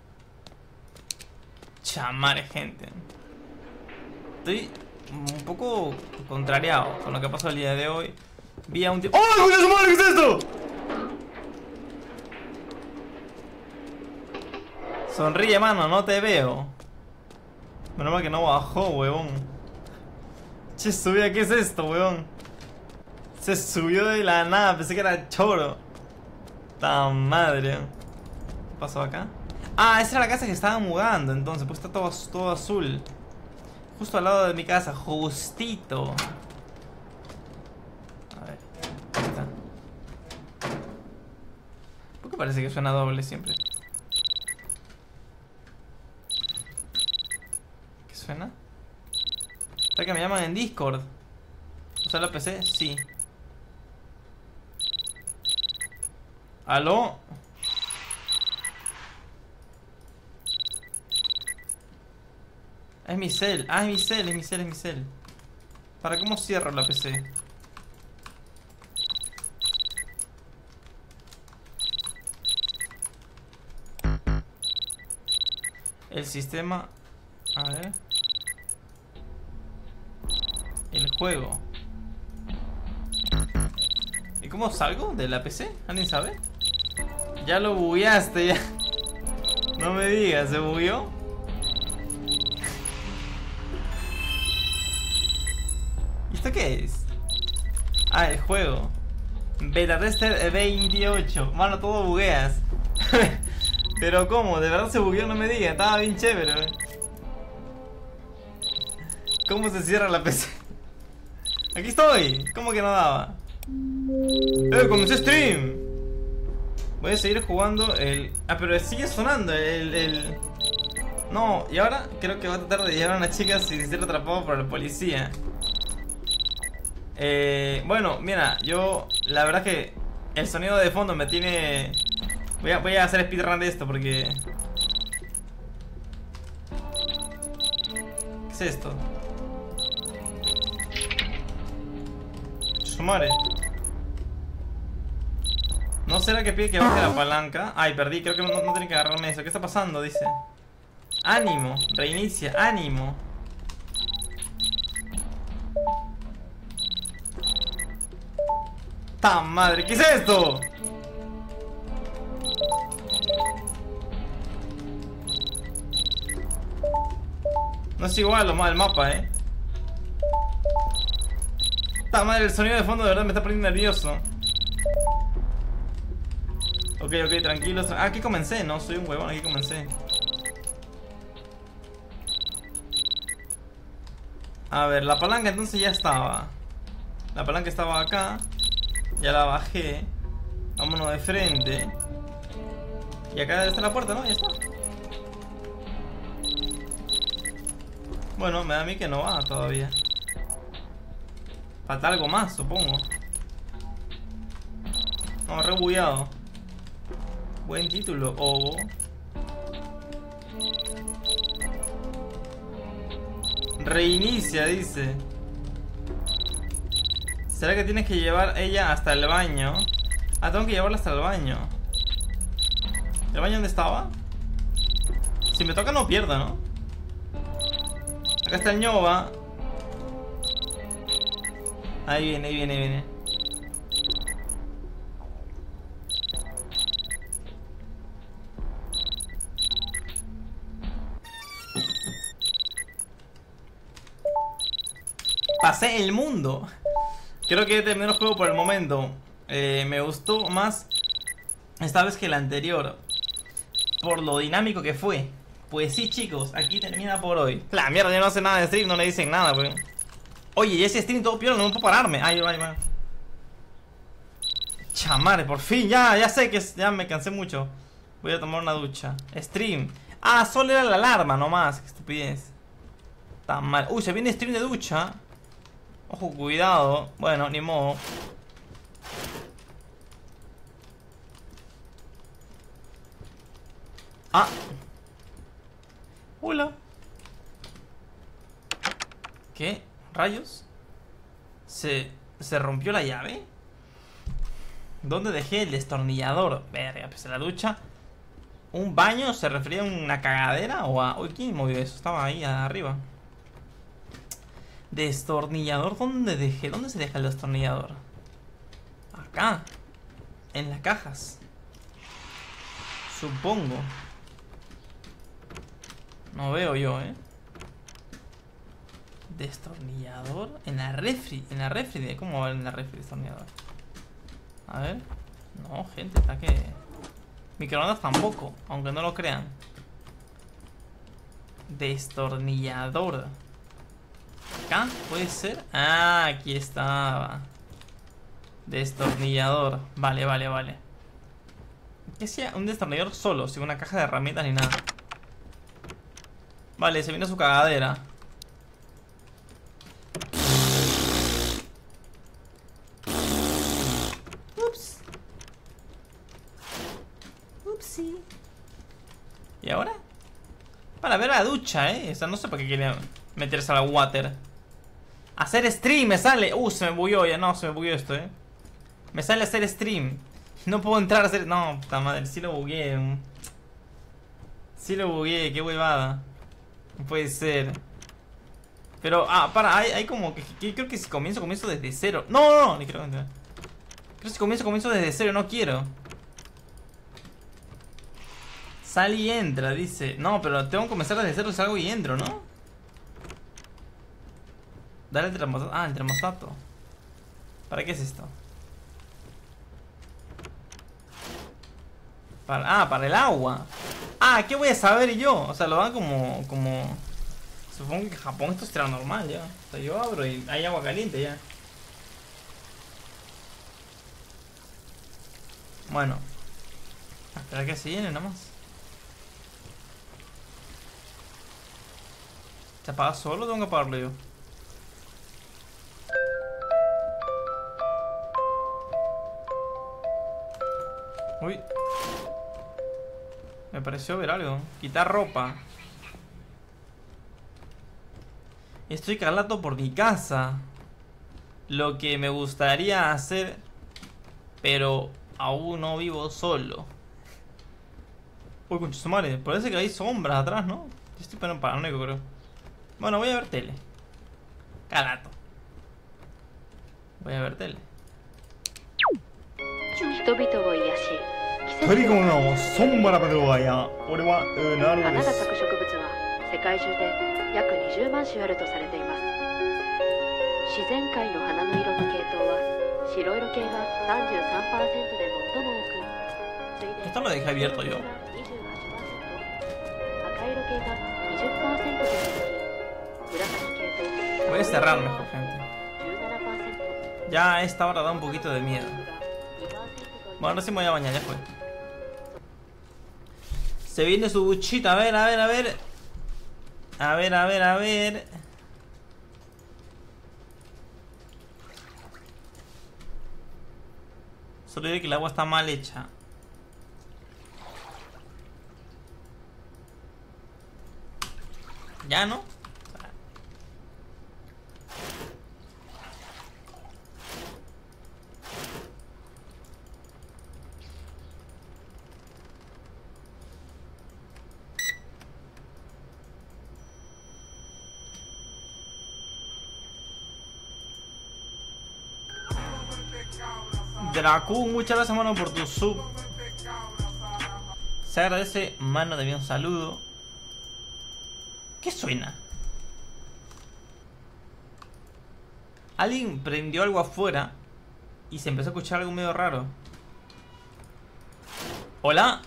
Chamare, gente. Estoy un poco contrariado con lo que pasó el día de hoy. Vi a un tío... ¡Oh, coño su madre! ¿Qué es esto? Sonríe, mano, no te veo. Menos mal que no bajó, huevón. Che, subida, ¿qué es esto, huevón? Se subió de la nada, pensé que era choro. ¡Ta madre! ¿Qué pasó acá? Ah, esa era la casa que estaba mudando. Entonces, pues está todo azul. Justo al lado de mi casa, justito. A ver, ahí está. ¿Por qué parece que suena doble siempre? ¿Qué suena? ¿Está que me llaman en Discord? ¿Usa la PC? Sí. ¿Aló? Es mi cel. Ah, es mi cel. ¿Para cómo cierro la PC? El sistema... A ver... El juego. ¿Y cómo salgo de la PC? ¿Alguien sabe? Ya lo bugueaste, ya. No me digas, ¿se bugueó? ¿Y esto qué es? Ah, el juego. Beta Tester 28. Mano, todo bugueas. Pero ¿cómo? ¿De verdad se bugueó? No me digas. Estaba bien chévere. ¿Cómo se cierra la PC? Aquí estoy. ¿Cómo que no daba? Comencé stream. Voy a seguir jugando el... Ah, pero sigue sonando el... No, y ahora creo que va a tratar de llevar a una chica sin ser atrapado por el policía. Bueno, mira, yo la verdad que el sonido de fondo me tiene... Voy a hacer speedrun de esto porque... ¿Qué es esto? Su madre. ¿No será que pide que baje la palanca? Ay, perdí, creo que no tiene que agarrarme eso. ¿Qué está pasando? Dice. Ánimo, reinicia, ánimo. ¡Ta madre! ¿Qué es esto? No es igual lo mal el mapa, ¡Ta madre! El sonido de fondo de verdad me está poniendo nervioso. Ok, tranquilo. Aquí comencé, ¿no? Soy un huevón, aquí comencé. A ver, la palanca entonces ya estaba. La palanca estaba acá. Ya la bajé. Vámonos de frente. Y acá está la puerta, ¿no? Ya está. Bueno, me da a mí que no va todavía. Falta algo más, supongo. No, re bugueado. Buen título, Ovo. Reinicia, dice. ¿Será que tienes que llevar ella hasta el baño? Ah, tengo que llevarla hasta el baño. ¿El baño dónde estaba? Si me toca no pierdo, ¿no? Acá está el ñoba. Ahí viene, ahí viene, ahí viene. Pasé el mundo. Creo que terminé el juego por el momento. Me gustó más esta vez que el anterior, por lo dinámico que fue. Pues sí, chicos, aquí termina por hoy. La mierda, ya no hace nada de stream, no le dicen nada, weón. Oye, y ese stream todo peor, no puedo pararme. Ay, va. Chamare, por fin, ya sé que ya me cansé mucho. Voy a tomar una ducha. Stream. Ah, solo era la alarma nomás, qué estupidez. Tan mal. Uy, se viene stream de ducha. Ojo, cuidado. Bueno, ni modo. Ah. Hola. ¿Qué? ¿Rayos? ¿Se rompió la llave? ¿Dónde dejé el destornillador? Verga, pues en la ducha. ¿Un baño? ¿Se refería a una cagadera? ¿O a...? Uy, ¿quién movió eso? Estaba ahí arriba. Destornillador, ¿dónde dejé? ¿Dónde se deja el destornillador? Acá. En las cajas. Supongo. No veo yo, Destornillador. En la refri. En la refri. ¿Cómo va en la refri destornillador? A ver. No, gente, está que... Microondas tampoco, aunque no lo crean. Destornillador. ¿Acá? ¿Puede ser? Ah, aquí estaba. Destornillador. Vale. ¿Qué sea un destornillador solo? Sin una caja de herramientas ni nada. Vale, se viene su cagadera. Ups. Upsi. ¿Y ahora? Para ver la ducha, O sea, no sé para qué quiere meterse a la water. Hacer stream me sale. Se me bugueó ya. No, se me bugueó esto, Me sale hacer stream. No puedo entrar a hacer... No, puta madre, sí lo bugueé. Sí lo bugueé, qué huevada. No puede ser. Pero, hay como que creo que si comienzo desde cero. No, ni creo. Creo que si comienzo desde cero, no quiero. Sal y entra, dice. No, pero tengo que comenzar desde cero, salgo y entro, ¿no? Dale el termostato. Ah, el termostato. ¿Para qué es esto? Para el agua. ¿Qué voy a saber yo? O sea, lo dan como... Supongo que en Japón esto será normal ya. O sea, yo abro y hay agua caliente ya. Bueno. A esperar que se llene nomás. ¿Se apaga solo o tengo que apagarlo yo? Uy. Me pareció ver algo. Quitar ropa. Estoy calato por mi casa. Lo que me gustaría hacer, pero aún no vivo solo. Uy, concha su madre. Parece que hay sombras atrás, ¿no? Yo estoy paranoico, creo. Bueno, voy a ver tele. Calato. Voy a ver tele. 人々を癒し季節トリコのソンバラバドワや俺はなる花がです咲く植物は世界中で約20万種あるとされています。自然界の花の色の系統は白色系が 33% で最も多く、次いで Esto lo dejé abierto yo. 28%、赤色系が 20% と続き、紫系と Voy a cerrar mejor, gente. 17%、 Ya a esta hora da un poquito de miedo. 2%と Bueno, ahora sí me voy a bañar, ya fue. Se viene su buchita, a ver, a ver, a ver. A ver, a ver, a ver. Solo diré que el agua está mal hecha. ¿Ya no? Dracu, muchas gracias, mano, por tu sub. Se agradece, mano, de un saludo. ¿Qué suena? Alguien prendió algo afuera y se empezó a escuchar algo medio raro. ¿Hola?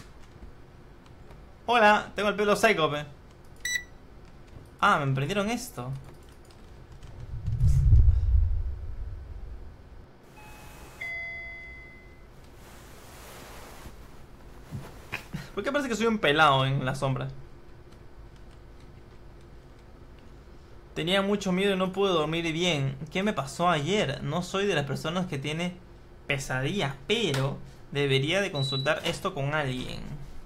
Hola, tengo el pelo seco, pe. Ah, me prendieron esto. ¿Por qué parece que soy un pelado en la sombra? Tenía mucho miedo y no pude dormir bien. ¿Qué me pasó ayer? No soy de las personas que tiene pesadillas, pero debería de consultar esto con alguien.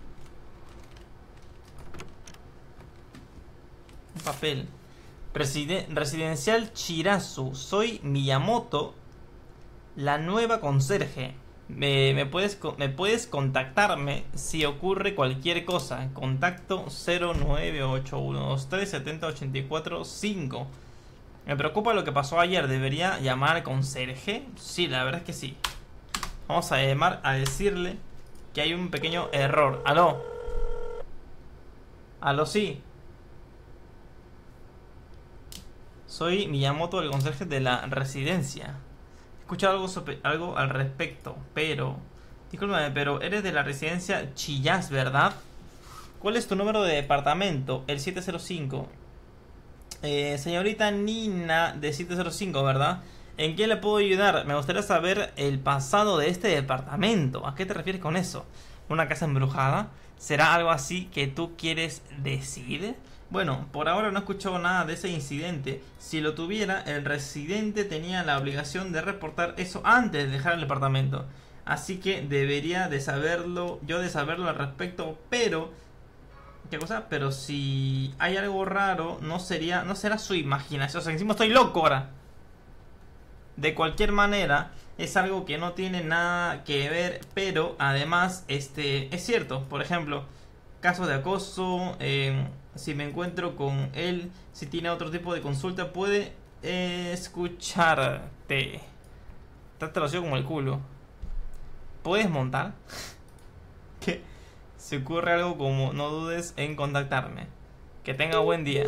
Un papel. Residencial Chirazu. Soy Miyamoto, la nueva conserje. Me puedes contactarme si ocurre cualquier cosa. Contacto 0981237084-5. Me preocupa lo que pasó ayer. ¿Debería llamar al conserje? Sí, la verdad es que sí. Vamos a llamar a decirle que hay un pequeño error. Aló. Aló, sí. Soy Miyamoto, el conserje de la residencia. He escuchado algo al respecto, pero... Discúlpame, pero eres de la residencia Chillás, ¿verdad? ¿Cuál es tu número de departamento? El 705. Señorita Nina de 705, ¿verdad? ¿En qué le puedo ayudar? Me gustaría saber el pasado de este departamento. ¿A qué te refieres con eso? ¿Una casa embrujada? ¿Será algo así que tú quieres decir? Bueno, por ahora no he escuchado nada de ese incidente. Si lo tuviera, el residente tenía la obligación de reportar eso antes de dejar el departamento. Así que debería de saberlo, yo de saberlo al respecto, pero... ¿Qué cosa? Pero si hay algo raro, no será su imaginación. O sea, encima estoy loco ahora. De cualquier manera, es algo que no tiene nada que ver, pero además, es cierto. Por ejemplo, casos de acoso, si me encuentro con él, si tiene otro tipo de consulta, puede escucharte. Trátalo así como el culo. ¿Puedes montar? ¿Qué? Si ocurre algo como, no dudes en contactarme. Que tenga buen día.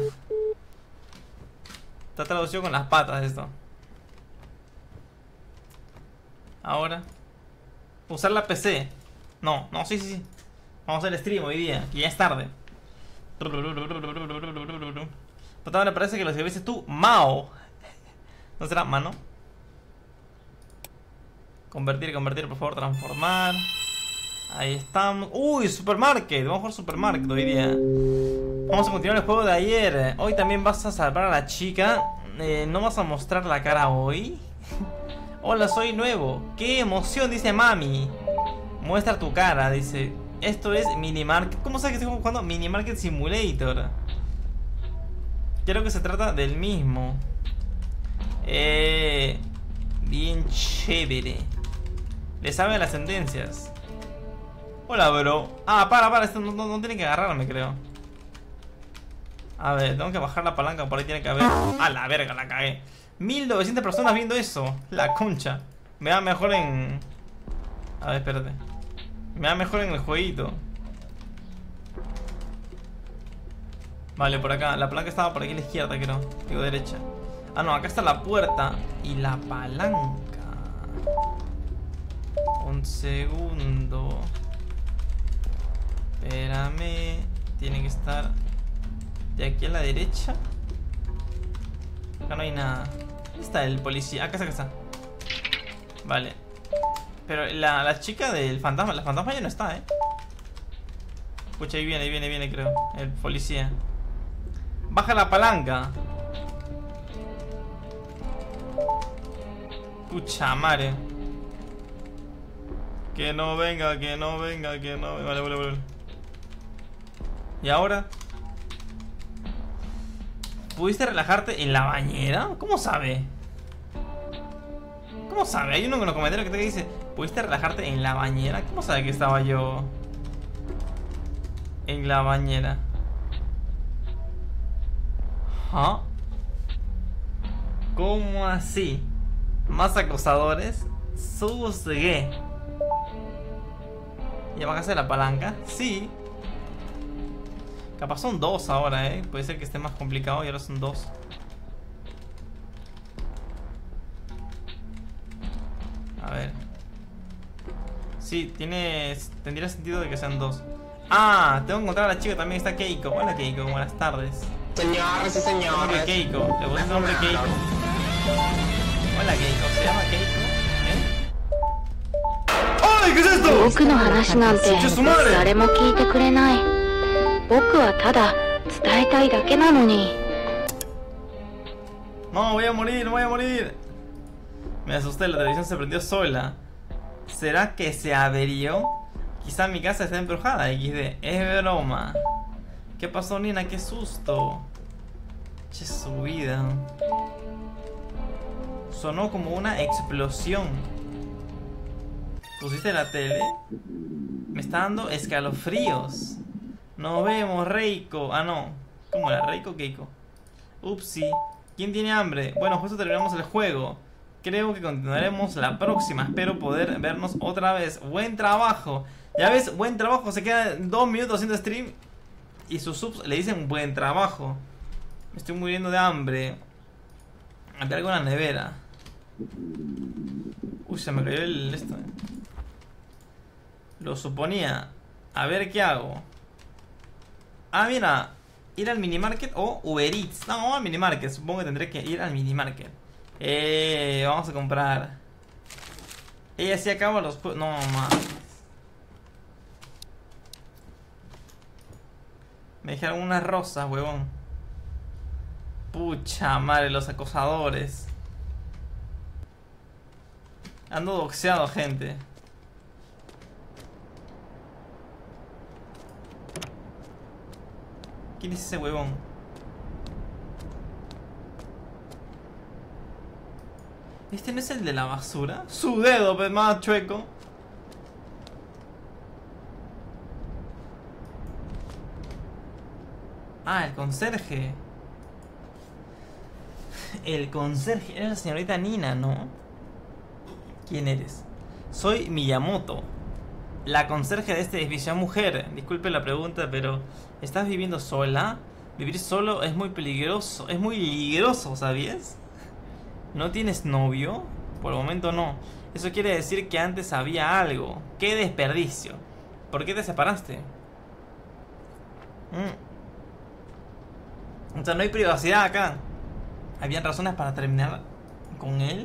Está traducido con las patas esto. Ahora usar la PC. No, sí. Vamos a hacer stream hoy día, que ya es tarde. Pero me parece que lo escribiste tú, Mao. ¿No será mano? Convertir, por favor, transformar. Ahí estamos. Uy, supermarket. Vamos a jugar supermarket hoy día. Vamos a continuar el juego de ayer. Hoy también vas a salvar a la chica. ¿No vas a mostrar la cara hoy? Hola, soy nuevo. ¡Qué emoción! Dice Mami. Muestra tu cara, dice. Esto es Minimarket. ¿Cómo sabes que estoy jugando Minimarket Simulator? Creo que se trata del mismo. Bien chévere. Le sabe las sentencias. Hola, bro. Ah, para, esto no tiene que agarrarme, creo. A ver, tengo que bajar la palanca. Por ahí tiene que haber... A la verga, la cagué. 1900 personas viendo eso. La concha. Me va mejor en... A ver, espérate. Me va mejor en el jueguito. Vale, por acá. La palanca estaba por aquí a la izquierda, creo. Digo, derecha. Ah, no, acá está la puerta. Y la palanca. Un segundo. Espérame. Tiene que estar de aquí a la derecha. Acá no hay nada. ¿Dónde está el policía? Acá está. Vale. Pero la chica del fantasma, la fantasma ya no está, Pucha, ahí viene, creo. El policía. Baja la palanca. Pucha madre. Que no venga. Vale. ¿Y ahora? ¿Pudiste relajarte en la bañera? ¿Cómo sabe? ¿Cómo sabe? Hay uno en los comentarios que te dice: ¿pudiste relajarte en la bañera? ¿Cómo sabe que estaba yo en la bañera? ¿Ah? ¿Cómo así? ¿Más acosadores? Susgué. ¿Ya bajaste la palanca? Sí. Capaz son dos ahora, Puede ser que esté más complicado y ahora son dos. A ver. Sí, tendría sentido de que sean dos. Ah, tengo que encontrar a la chica. También está Keiko. Hola, Keiko, buenas tardes. Señores y señores. Nombre Keiko. Le puse el nombre Keiko. Hola, Keiko. ¿Se llama Keiko? ¡Ay! ¿Qué es esto? 僕の話なんて誰も聞いてくれない。僕はただ伝えたいだけなのに。 No, voy a morir. Me asusté, la televisión se prendió sola. ¿Será que se averió? Quizá mi casa está embrujada, XD. Es broma. ¿Qué pasó, Nina? ¡Qué susto! Che, su vida. Sonó como una explosión. ¿Pusiste la tele? Me está dando escalofríos. Nos vemos, Reiko. Ah, no. ¿Cómo era? ¿Reiko o Keiko? Upsi. ¿Quién tiene hambre? Bueno, justo terminamos el juego. Creo que continuaremos la próxima. Espero poder vernos otra vez. Buen trabajo. Ya ves, buen trabajo. Se quedan 2 minutos haciendo stream y sus subs le dicen buen trabajo. Me estoy muriendo de hambre. Había algo en la nevera. Uy, se me cayó esto. Lo suponía. A ver qué hago. Ah, mira. Ir al minimarket o Uber Eats. No, vamos al minimarket. Supongo que tendré que ir al minimarket. Vamos a comprar. Ella sí acaba los juegos. No, mames. Me dejaron unas rosas, huevón. Pucha madre, los acosadores. Ando doxeado, gente. ¿Quién es ese huevón? ¿Este no es el de la basura? Su dedo, pues, más chueco. Ah, el conserje. El conserje. Era la señorita Nina, ¿no? ¿Quién eres? Soy Miyamoto, la conserje de este edificio. Mujer, disculpe la pregunta, pero ¿estás viviendo sola? Vivir solo es muy peligroso. Es muy peligroso, ¿sabías? ¿No tienes novio? Por el momento no. Eso quiere decir que antes había algo. ¡Qué desperdicio! ¿Por qué te separaste? O sea, no hay privacidad acá. ¿Habían razones para terminar con él?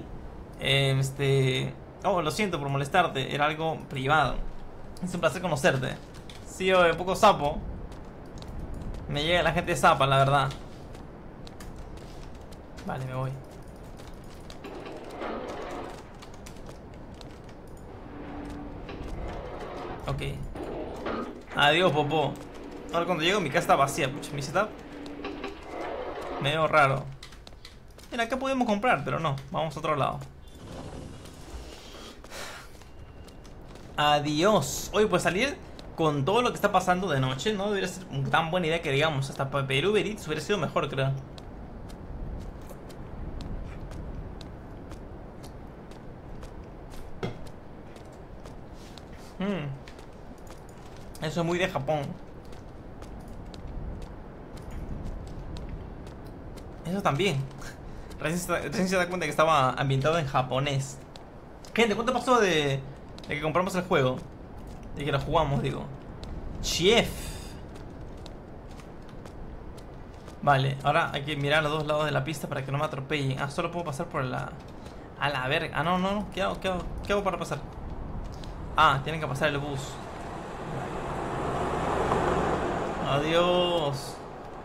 Oh, lo siento por molestarte. Era algo privado. Es un placer conocerte. Sí, oye, poco sapo. Me llega la gente zapa, la verdad. Vale, me voy. Ok. Adiós, Popó. Ahora cuando llego mi casa está vacía. Pucha, mi setup medio raro. Mira, acá podemos comprar, pero no. Vamos a otro lado. Adiós. Oye, pues salir con todo lo que está pasando de noche no debería ser tan buena idea que digamos. Hasta para pedir Uber Eats hubiera sido mejor, creo. Eso es muy de Japón. Eso también. Recién se da cuenta que estaba ambientado en japonés. Gente, ¿cuánto pasó de que compramos el juego? De que lo jugamos, digo. Chef. Vale, ahora hay que mirar a los dos lados de la pista para que no me atropellen. Ah, solo puedo pasar por la... A la verga. Ah, no, no, no. ¿Qué hago para pasar? Ah, tienen que pasar el bus. Adiós.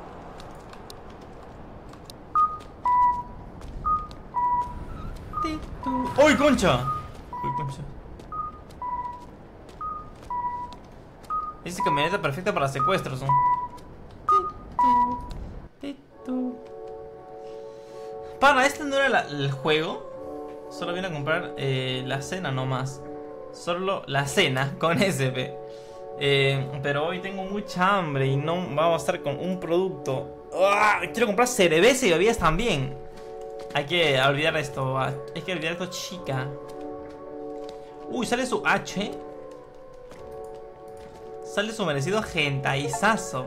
¡Uy, concha! Uy, concha. Esa camioneta perfecta para secuestros, ¿no? Para, este no era el juego. Solo vine a comprar la cena nomás. Solo la cena con SP. Pero hoy tengo mucha hambre y no vamos a estar con un producto. ¡Uah! Quiero comprar cerveza y bebidas también. Hay que olvidar esto. Hay que olvidar esto, chica. Uy, sale su H. Sale su merecido gentaizazo.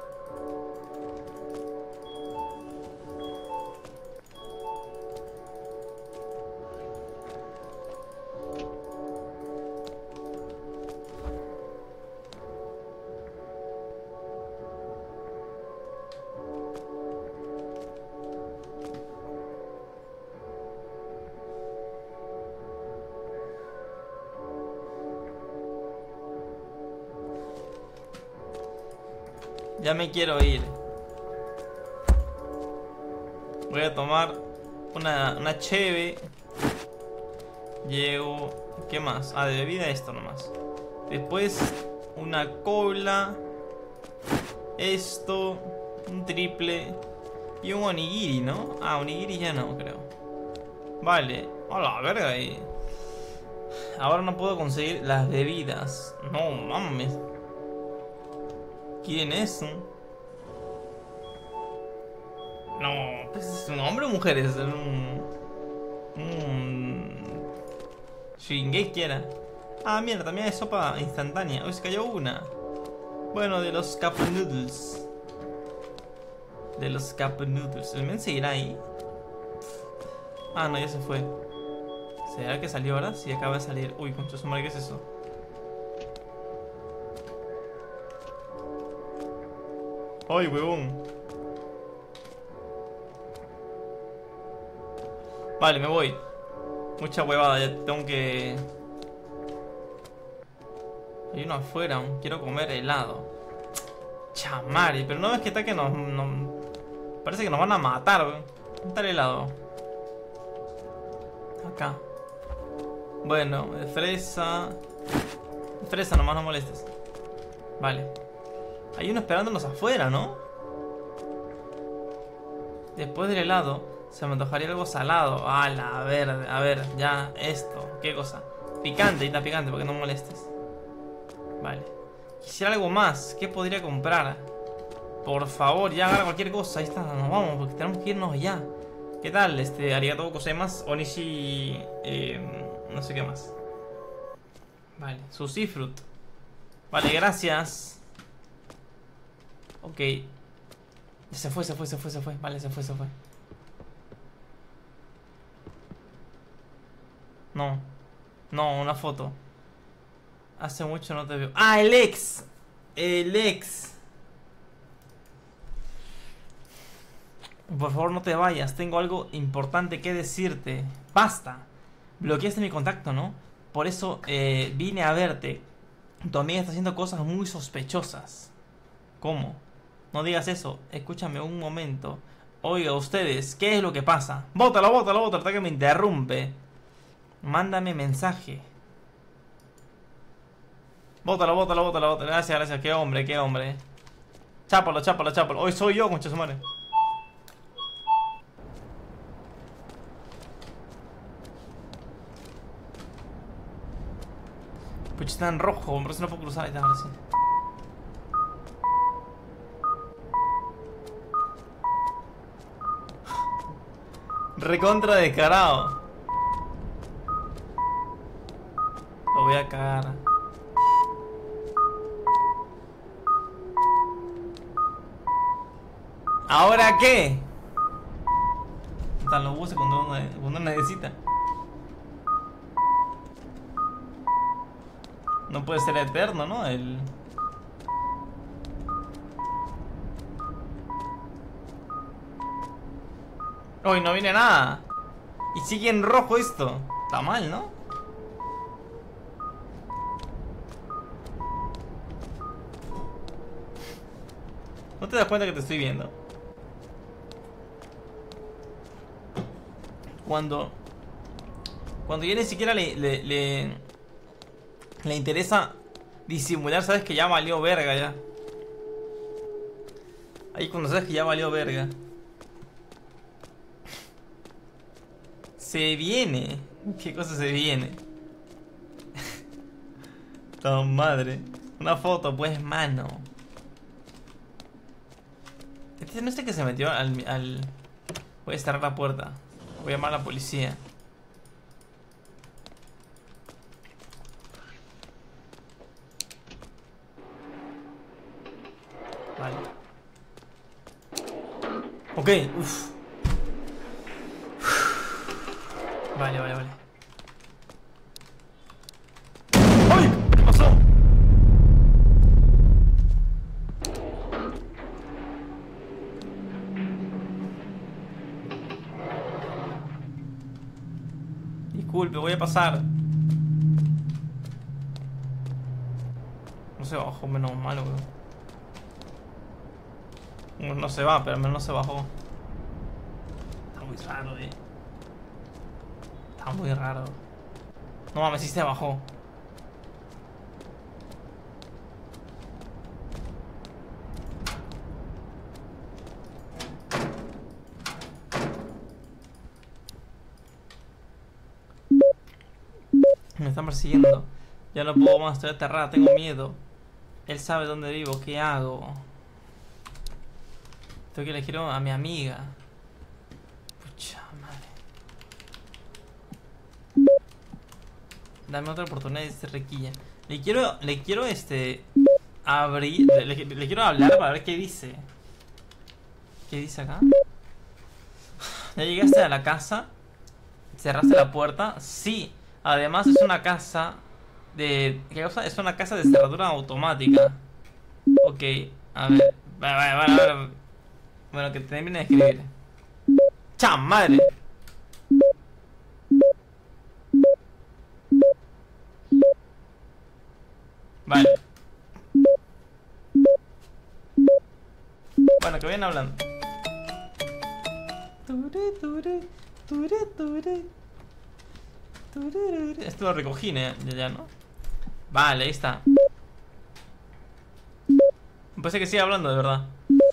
Ya me quiero ir. Voy a tomar una cheve. Llego. ¿Qué más? Ah, de bebida esto nomás. Después una cola. Esto. Un triple. Y un onigiri, ¿no? Ah, onigiri ya no, creo. Vale. A la verga ahí. Ahora no puedo conseguir las bebidas. No mames. ¿Quién es? No, pues es un hombre o mujer, es Shingeki era. Ah, mira, también hay sopa instantánea. Uy, se cayó una. Bueno, de los cup noodles. De los cup noodles. ¿El men seguirá ahí? Ah, no, ya se fue. ¿Será que salió ahora? Sí, acaba de salir. Uy, concha su madre, ¿qué es eso? ¡Ay, huevón! Vale, me voy. Mucha huevada, ya tengo que... Hay uno afuera, quiero comer helado. Chamari, pero no ves que está que nos... Parece que nos van a matar, weón. ¿Dónde está el helado? Acá. Bueno, de fresa. De fresa nomás, no molestes. Vale. Hay uno esperándonos afuera, ¿no? Después del helado se me antojaría algo salado. A la verde. A ver, ya, esto. ¿Qué cosa? Picante, y está picante, porque no molestes. Vale. Quisiera algo más. ¿Qué podría comprar? Por favor, ya agarra cualquier cosa. Ahí está, nos vamos, porque tenemos que irnos ya. ¿Qué tal? Arigatou gozaimasu, Onishi... no sé qué más. Vale, sushi fruit. Vale, gracias. Ok. Se fue. Vale, se fue. No. No, una foto. Hace mucho no te veo. ¡Ah, el ex! El ex. Por favor, no te vayas. Tengo algo importante que decirte. Basta. Bloqueaste mi contacto, ¿no? Por eso vine a verte. Tu amiga está haciendo cosas muy sospechosas. ¿Cómo? No digas eso, escúchame un momento. Oiga, ustedes, ¿qué es lo que pasa? Bótalo, hasta que me interrumpe. Mándame mensaje. Bótalo, bótalo, bótalo, bótalo. Gracias, gracias. Qué hombre, qué hombre. Chápalo, chápalo, chápalo. Hoy soy yo, concha su madre. Pues está en rojo, por eso no puedo cruzar. Ahí está, ahora sí. Recontra descarado. Lo voy a cagar. ¿Ahora qué? Están los buses cuando uno necesita. No puede ser eterno, ¿no? Hoy no viene nada. Y sigue en rojo esto. Está mal, ¿no? ¿No te das cuenta que te estoy viendo? Cuando ya ni siquiera le interesa disimular, sabes que ya valió verga ya. Ahí cuando sabes que ya valió verga. Se viene. ¿Qué cosa se viene? ¡Tu madre! Una foto, pues, mano. Este no sé que se metió al... Voy a cerrar la puerta. Voy a llamar a la policía. Vale. Ok, uff. Vale, vale, vale. ¡Ay! ¿Qué pasó? Disculpe, voy a pasar. No se bajó, menos mal, weón. No se va, pero al menos no se bajó. Está muy raro, Está muy raro. No mames, sí se bajó. Me están persiguiendo. Ya no puedo más, estoy aterrada, tengo miedo. Él sabe dónde vivo, ¿qué hago? Tengo que elegir a mi amiga. Pucha madre. Dame otra oportunidad, dice Requilla. Le quiero abrir. Le quiero hablar para ver qué dice. ¿Qué dice acá? Ya llegaste a la casa. ¿Cerraste la puerta? Sí. Además es una casa de... ¿Qué cosa? Es una casa de cerradura automática. Ok, a ver. Vale. Bueno, que termine de escribir. ¡Cha madre! Vale. Bueno, que vayan hablando. Esto lo recogí, ya, ¿no? Vale, ahí está. Me parece que sigue hablando, de verdad.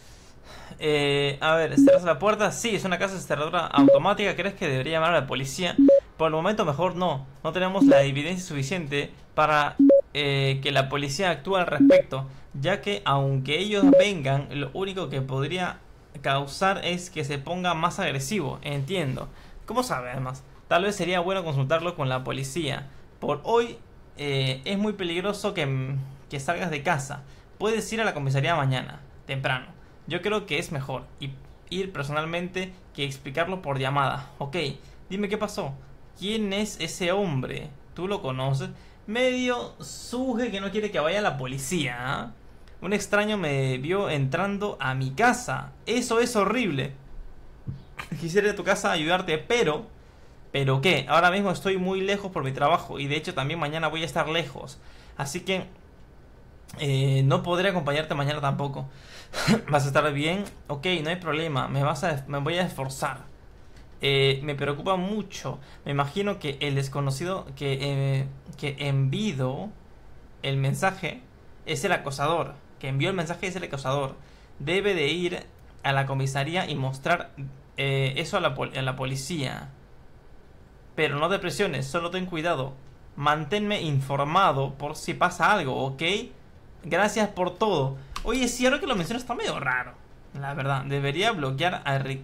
A ver, ¿cerras la puerta? Sí, es una casa de cerradura automática. ¿Crees que debería llamar a la policía? Por el momento mejor no. No tenemos la evidencia suficiente para que la policía actúe al respecto, ya que aunque ellos vengan, lo único que podría causar es que se ponga más agresivo. Entiendo. ¿Cómo sabe además? Tal vez sería bueno consultarlo con la policía. Por hoy es muy peligroso que salgas de casa. Puedes ir a la comisaría mañana, temprano. Yo creo que es mejor ir personalmente que explicarlo por llamada. Ok, dime qué pasó. ¿Quién es ese hombre? ¿Tú lo conoces? Medio suje que no quiere que vaya a la policía, ¿eh? Un extraño me vio entrando a mi casa. Eso es horrible. Quisiera ir a tu casa a ayudarte, pero ¿qué? Ahora mismo estoy muy lejos por mi trabajo. Y de hecho también mañana voy a estar lejos. Así que no podré acompañarte mañana tampoco. ¿Vas a estar bien? Ok, no hay problema. Me voy a esforzar. Me preocupa mucho. Me imagino que el desconocido que envido el mensaje es el acosador. Que envió el mensaje es el acosador. Debe de ir a la comisaría y mostrar eso a la policía. Pero no te presiones, solo ten cuidado. Manténme informado por si pasa algo, ¿ok? Gracias por todo. Oye, sí, ahora que lo menciono está medio raro. La verdad, debería bloquear a Rick.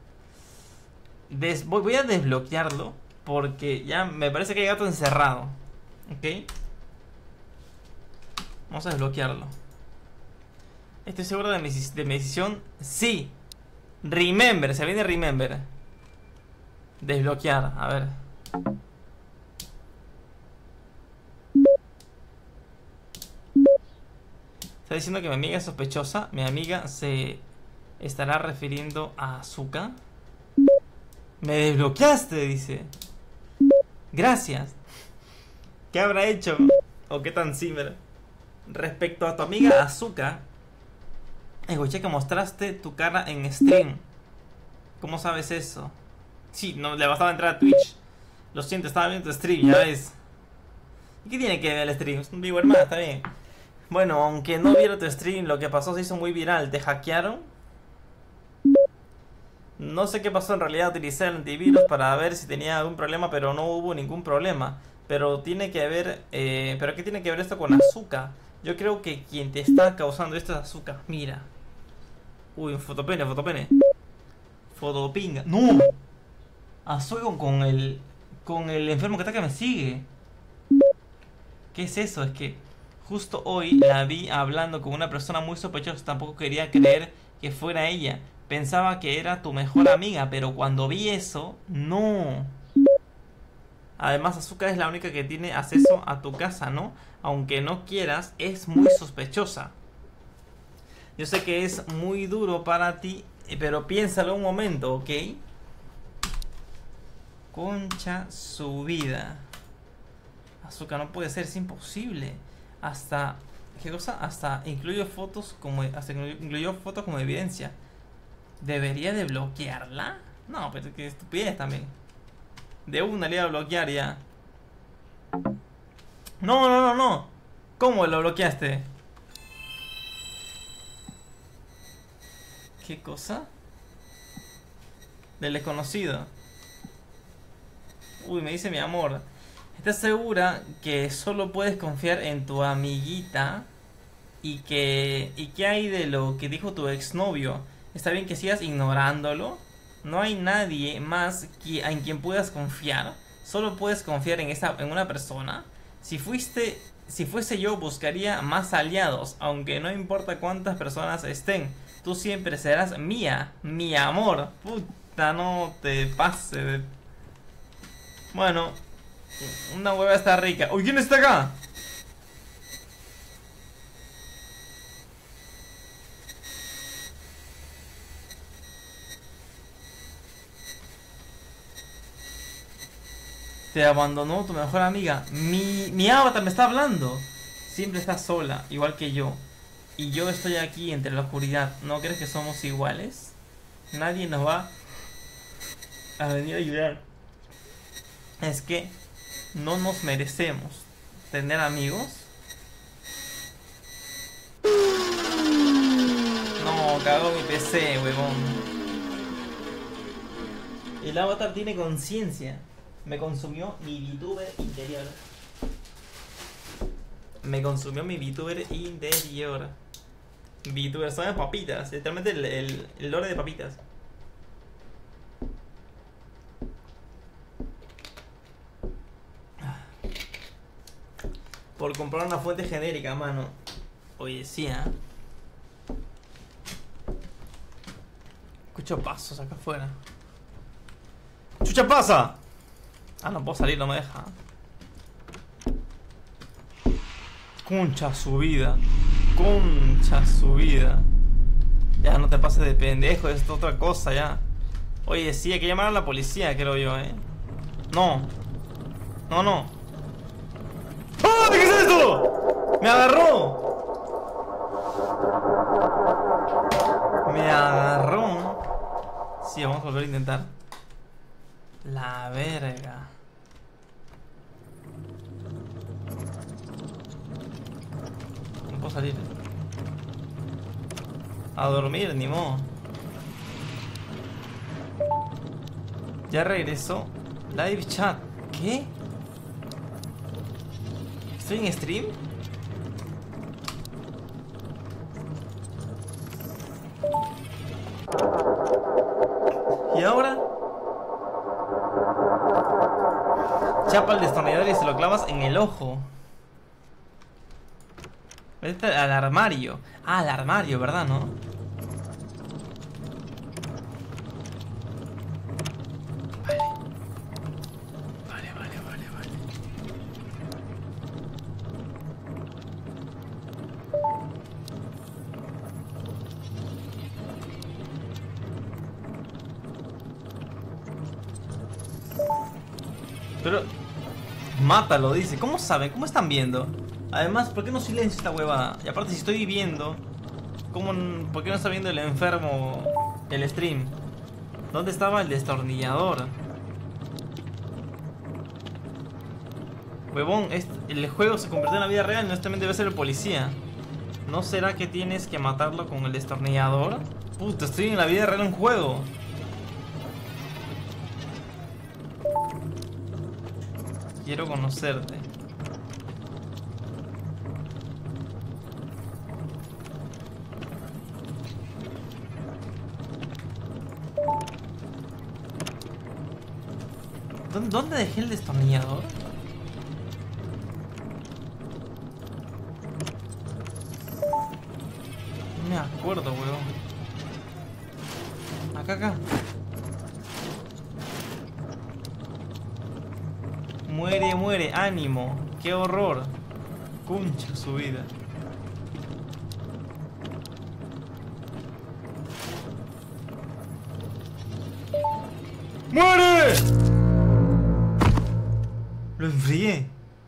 Voy a desbloquearlo porque ya me parece que hay gato encerrado. ¿Ok? Vamos a desbloquearlo. ¿Estoy seguro de mi decisión? Sí. Remember, se viene remember. Desbloquear, a ver. Está diciendo que mi amiga es sospechosa. Mi amiga se estará refiriendo a Asuka. Me desbloqueaste, dice. Gracias. ¿Qué habrá hecho? ¿O qué tan ciber? Respecto a tu amiga Asuka, escuché que mostraste tu cara en stream. ¿Cómo sabes eso? Sí, no le bastaba entrar a Twitch. Lo siento, estaba viendo tu stream, ya ves. ¿Y qué tiene que ver el stream? Es un vivo hermano, está bien. Bueno, aunque no viera tu stream, lo que pasó se hizo muy viral. ¿Te hackearon? No sé qué pasó en realidad. Utilicé el antivirus para ver si tenía algún problema, pero no hubo ningún problema. Pero tiene que ver... ¿pero qué tiene que ver esto con Asuka? Yo creo que quien te está causando esto es Asuka. Mira. Uy, fotopene. Fotopinga. ¡No! Asuka con el enfermo que está que me sigue. ¿Qué es eso? Es que justo hoy la vi hablando con una persona muy sospechosa. Tampoco quería creer que fuera ella. Pensaba que era tu mejor amiga, pero cuando vi eso, no. Además, Asuka es la única que tiene acceso a tu casa, ¿no? Aunque no quieras, es muy sospechosa. Yo sé que es muy duro para ti, pero piénsalo un momento, ¿ok? Concha su vida. Asuka no puede ser, es imposible. Hasta... ¿qué cosa? Hasta incluyó fotos como evidencia. ¿Debería de bloquearla? No, pero qué estupidez también. De una le iba a bloquear ya. No. ¿Cómo lo bloqueaste? ¿Qué cosa? Del desconocido. Uy, me dice mi amor. ¿Estás segura que solo puedes confiar en tu amiguita? ¿Y qué hay de lo que dijo tu exnovio? ¿Está bien que sigas ignorándolo? No hay nadie más en quien puedas confiar. Solo puedes confiar en una persona. Si fuese yo, buscaría más aliados. Aunque no importa cuántas personas estén. Tú siempre serás mía, mi amor. Puta, no te pases. Bueno, una hueva está rica. Uy, ¿quién está acá? Te abandonó tu mejor amiga. Mi avatar me está hablando. Siempre estás sola, igual que yo. Y yo estoy aquí entre la oscuridad. ¿No crees que somos iguales? Nadie nos va a venir a ayudar. Es que no nos merecemos tener amigos. No, cagó mi PC, huevón. El avatar tiene conciencia. Me consumió mi VTuber interior. VTuber son las papitas. Literalmente el lore de papitas. Por comprar una fuente genérica, mano. Oye, sí, ¿eh? Escucho pasos acá afuera. ¡Chucha pasa! Ah, no puedo salir, no me deja. Concha su vida. Ya, no te pases de pendejo, es otra cosa ya. Oye, sí, hay que llamar a la policía, creo yo, No. ¡Ah! ¿Qué es esto? ¡Me agarró! Sí, vamos a volver a intentar. La verga. puedo salir. A dormir, ni modo. Ya regresó. Live chat. ¿Qué? ¿Estoy en stream? ¿Y ahora? Chapa el destornillador y se lo clavas en el ojo. Vete al armario. Ah, al armario, ¿verdad, no? Vale. Pero... mátalo, dice. ¿Cómo saben? ¿Cómo están viendo? Además, ¿por qué no silencio esta huevada? Y aparte, si estoy viendo... ¿por qué no está viendo el enfermo el stream? ¿Dónde estaba el destornillador? Huevón, el juego se convirtió en la vida real. No también debe ser el policía. ¿No será que tienes que matarlo con el destornillador? Puta, estoy en la vida real en un juego. Quiero conocerte. ¿Dónde dejé el destornillador? No me acuerdo, weón. Acá. Muere, ánimo. Qué horror. Concha su vida. ¡Muere! Lo enfrié.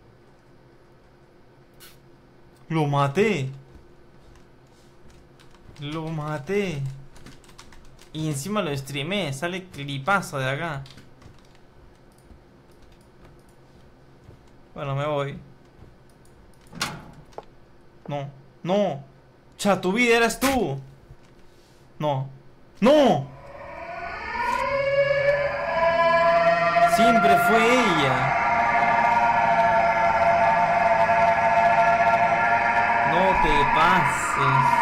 Lo maté. Y encima lo streamé. Sale clipazo de acá. Bueno, me voy. No. Cha, tu vida eras tú. No. Siempre fue ella. No te pases.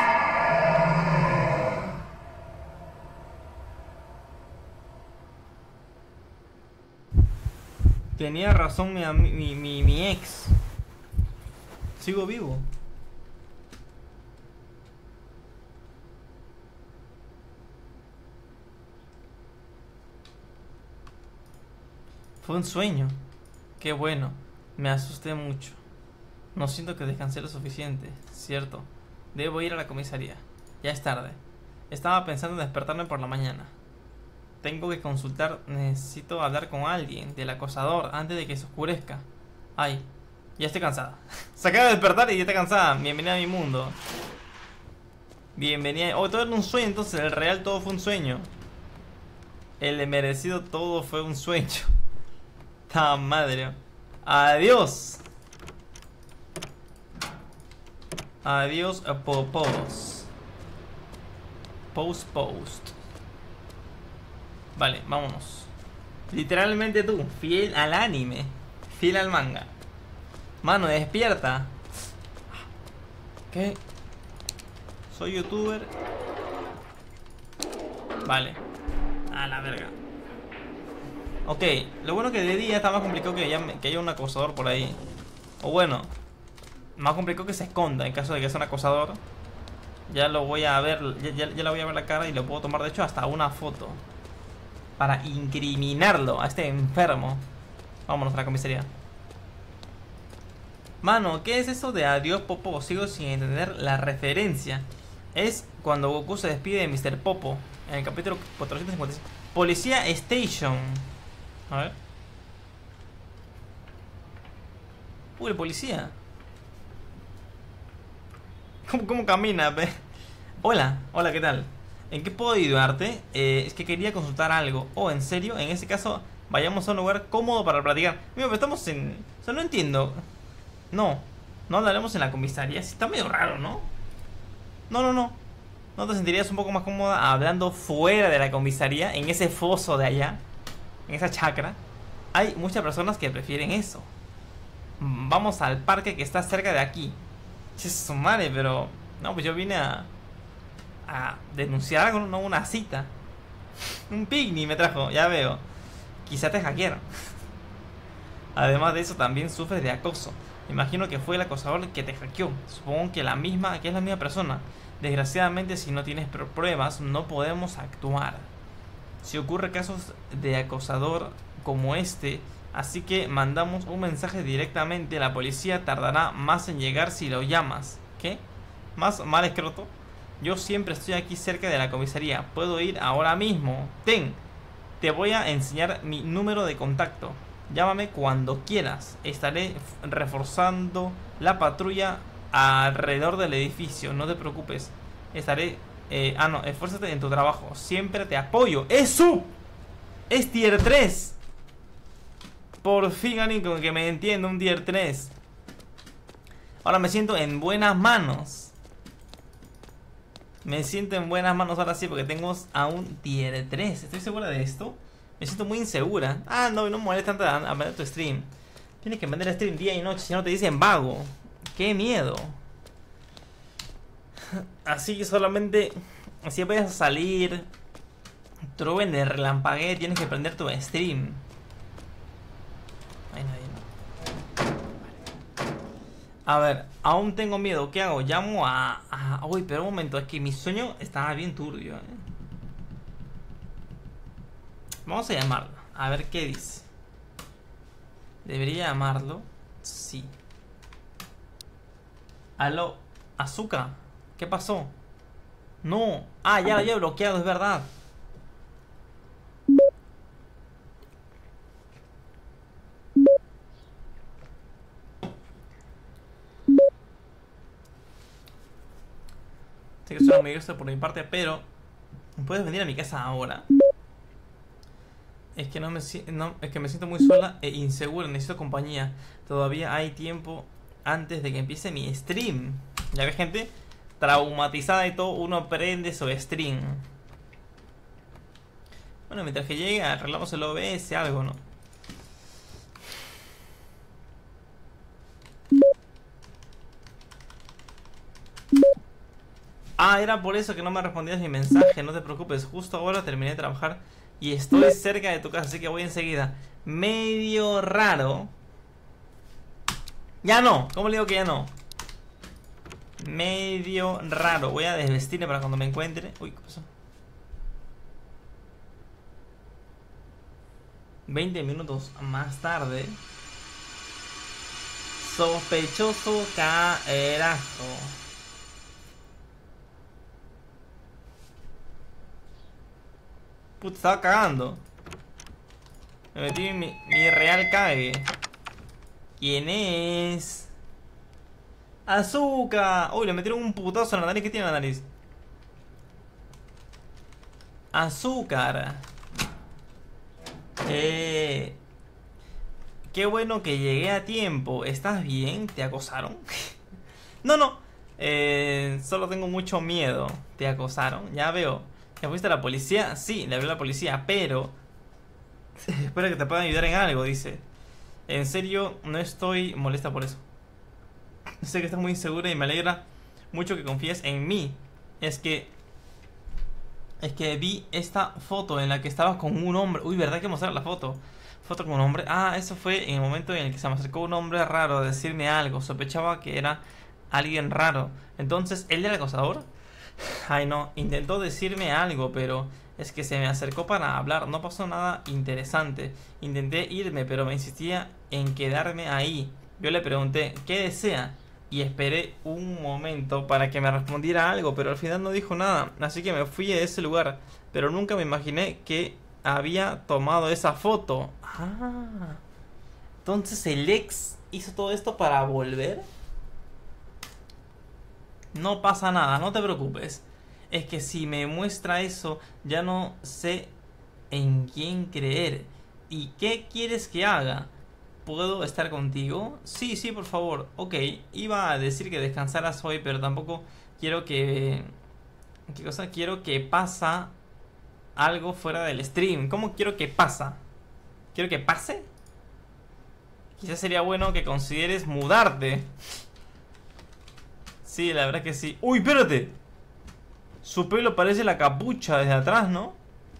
Tenía razón mi ex. Sigo vivo. Fue un sueño. Qué bueno. Me asusté mucho. No siento que descansé lo suficiente, ¿cierto? Debo ir a la comisaría. Ya es tarde. Estaba pensando en despertarme por la mañana. Tengo que consultar. Necesito hablar con alguien del acosador antes de que se oscurezca. Ay, ya estoy cansada. Se acaba de despertar y ya está cansada. Bienvenida a mi mundo. Bienvenida. Oh, todo era un sueño. Entonces el real todo fue un sueño. El merecido todo fue un sueño. ¡Ta madre! Adiós. Adiós a popos. Post. Vale, vámonos. Literalmente tú, fiel al anime, fiel al manga. Mano, despierta. ¿Qué? Soy youtuber. Vale. A la verga. Ok, lo bueno que de día está más complicado que haya un acosador por ahí. O bueno, más complicado que se esconda en caso de que sea un acosador. Ya lo voy a ver, ya le voy a ver la cara y lo puedo tomar de hecho hasta una foto. Para incriminarlo a este enfermo. Vámonos a la comisaría. Mano, ¿qué es eso de adiós Popo? Sigo sin entender la referencia. Es cuando Goku se despide de Mr. Popo en el capítulo 456. Policía Station. A ver. Uy, el policía. ¿Cómo camina? Hola, ¿qué tal? ¿En qué puedo ayudarte? Es que quería consultar algo. Oh, ¿en serio? En ese caso, vayamos a un lugar cómodo para platicar. Mira, pero estamos en... O sea, no entiendo. No. No hablaremos en la comisaría. Sí, está medio raro, ¿no? No. ¿No te sentirías un poco más cómoda hablando fuera de la comisaría? En ese foso de allá, en esa chacra. Hay muchas personas que prefieren eso. Vamos al parque que está cerca de aquí. Che, su madre, pero... No, pues yo vine a denunciar algo, no una cita. Un picnic me trajo, ya veo. Quizá te hackearon. Además de eso, también sufres de acoso. Imagino que fue el acosador que te hackeó. Supongo que es la misma persona. Desgraciadamente, si no tienes pruebas, no podemos actuar. Si ocurre casos de acosador como este, así que mandamos un mensaje directamente. La policía tardará más en llegar si lo llamas. ¿Qué? ¿Más mal escroto? Yo siempre estoy aquí cerca de la comisaría. Puedo ir ahora mismo. Te voy a enseñar mi número de contacto. Llámame cuando quieras. Estaré reforzando la patrulla alrededor del edificio. No te preocupes. Estaré... esfuérzate en tu trabajo. Siempre te apoyo. ¡Es sub! ¡Es tier 3! Por fin alguien con que me entienda, un tier 3. Ahora me siento en buenas manos. Me siento en buenas manos ahora sí, porque tengo a un tier 3. ¿Estoy segura de esto? Me siento muy insegura. No me molesta tanto a vender tu stream. Tienes que vender el stream día y noche, si no te dicen vago. ¡Qué miedo! Así solamente... Así puedes salir. Truben de relampagué, tienes que prender tu stream. Ay, nadie, no. A ver, aún tengo miedo. ¿Qué hago? Llamo a... Uy, pero un momento, es que mi sueño estaba bien turbio, Vamos a llamarlo, a ver qué dice. ¿Debería llamarlo? Sí. Aló, Azúcar, ¿qué pasó? No, ya lo he bloqueado, es verdad. Sé que suena muy gusto por mi parte, pero ¿puedes venir a mi casa ahora? Es que es que me siento muy sola e insegura, necesito compañía. Todavía hay tiempo antes de que empiece mi stream. Ya ves, gente, traumatizada y todo, uno prende su stream. Bueno, mientras que llegue, arreglamos el OBS, algo, ¿no? Era por eso que no me respondías mi mensaje. No te preocupes, justo ahora terminé de trabajar y estoy cerca de tu casa, así que voy enseguida. Medio raro. Ya no, ¿cómo le digo que ya no? Medio raro. Voy a desvestirme para cuando me encuentre. Uy, ¿qué pasó? 20 minutos más tarde. Sospechoso carajo. Puta, estaba cagando. Me metí en mi real cague. ¿Quién es? ¡Azúcar! Uy, le metieron un putazo en la nariz. ¿Qué tiene en la nariz? Azúcar. Qué bueno que llegué a tiempo. ¿Estás bien? ¿Te acosaron? No. Solo tengo mucho miedo. ¿Te acosaron? Ya veo. ¿Ya fuiste a la policía? Sí, le hablé a la policía, pero... Espero que te puedan ayudar en algo, dice. En serio, no estoy molesta por eso. Sé que estás muy insegura y me alegra mucho que confíes en mí. Es que vi esta foto en la que estabas con un hombre. Uy, ¿verdad que mostrar la foto? Foto con un hombre. Eso fue en el momento en el que se me acercó un hombre raro a decirme algo. Sospechaba que era alguien raro. Entonces, ¿él era el acosador? Ay, no, intentó decirme algo, pero es que se me acercó para hablar. No pasó nada interesante. Intenté irme, pero me insistía en quedarme ahí. Yo le pregunté, ¿qué desea? Y esperé un momento para que me respondiera algo, pero al final no dijo nada. Así que me fui de ese lugar. Pero nunca me imaginé que había tomado esa foto. Entonces el ex hizo todo esto para volver. No pasa nada, no te preocupes. Es que si me muestra eso, ya no sé en quién creer. ¿Y qué quieres que haga? ¿puedo estar contigo? Sí, sí, por favor. Ok, iba a decir que descansaras hoy, pero tampoco quiero que... ¿Qué cosa? Quiero que pasa algo fuera del stream. ¿Cómo quiero que pasa? ¿Quiero que pase? Quizás sería bueno que consideres mudarte. Sí, la verdad que sí. ¡Uy, espérate! Su pelo parece la capucha desde atrás, ¿no?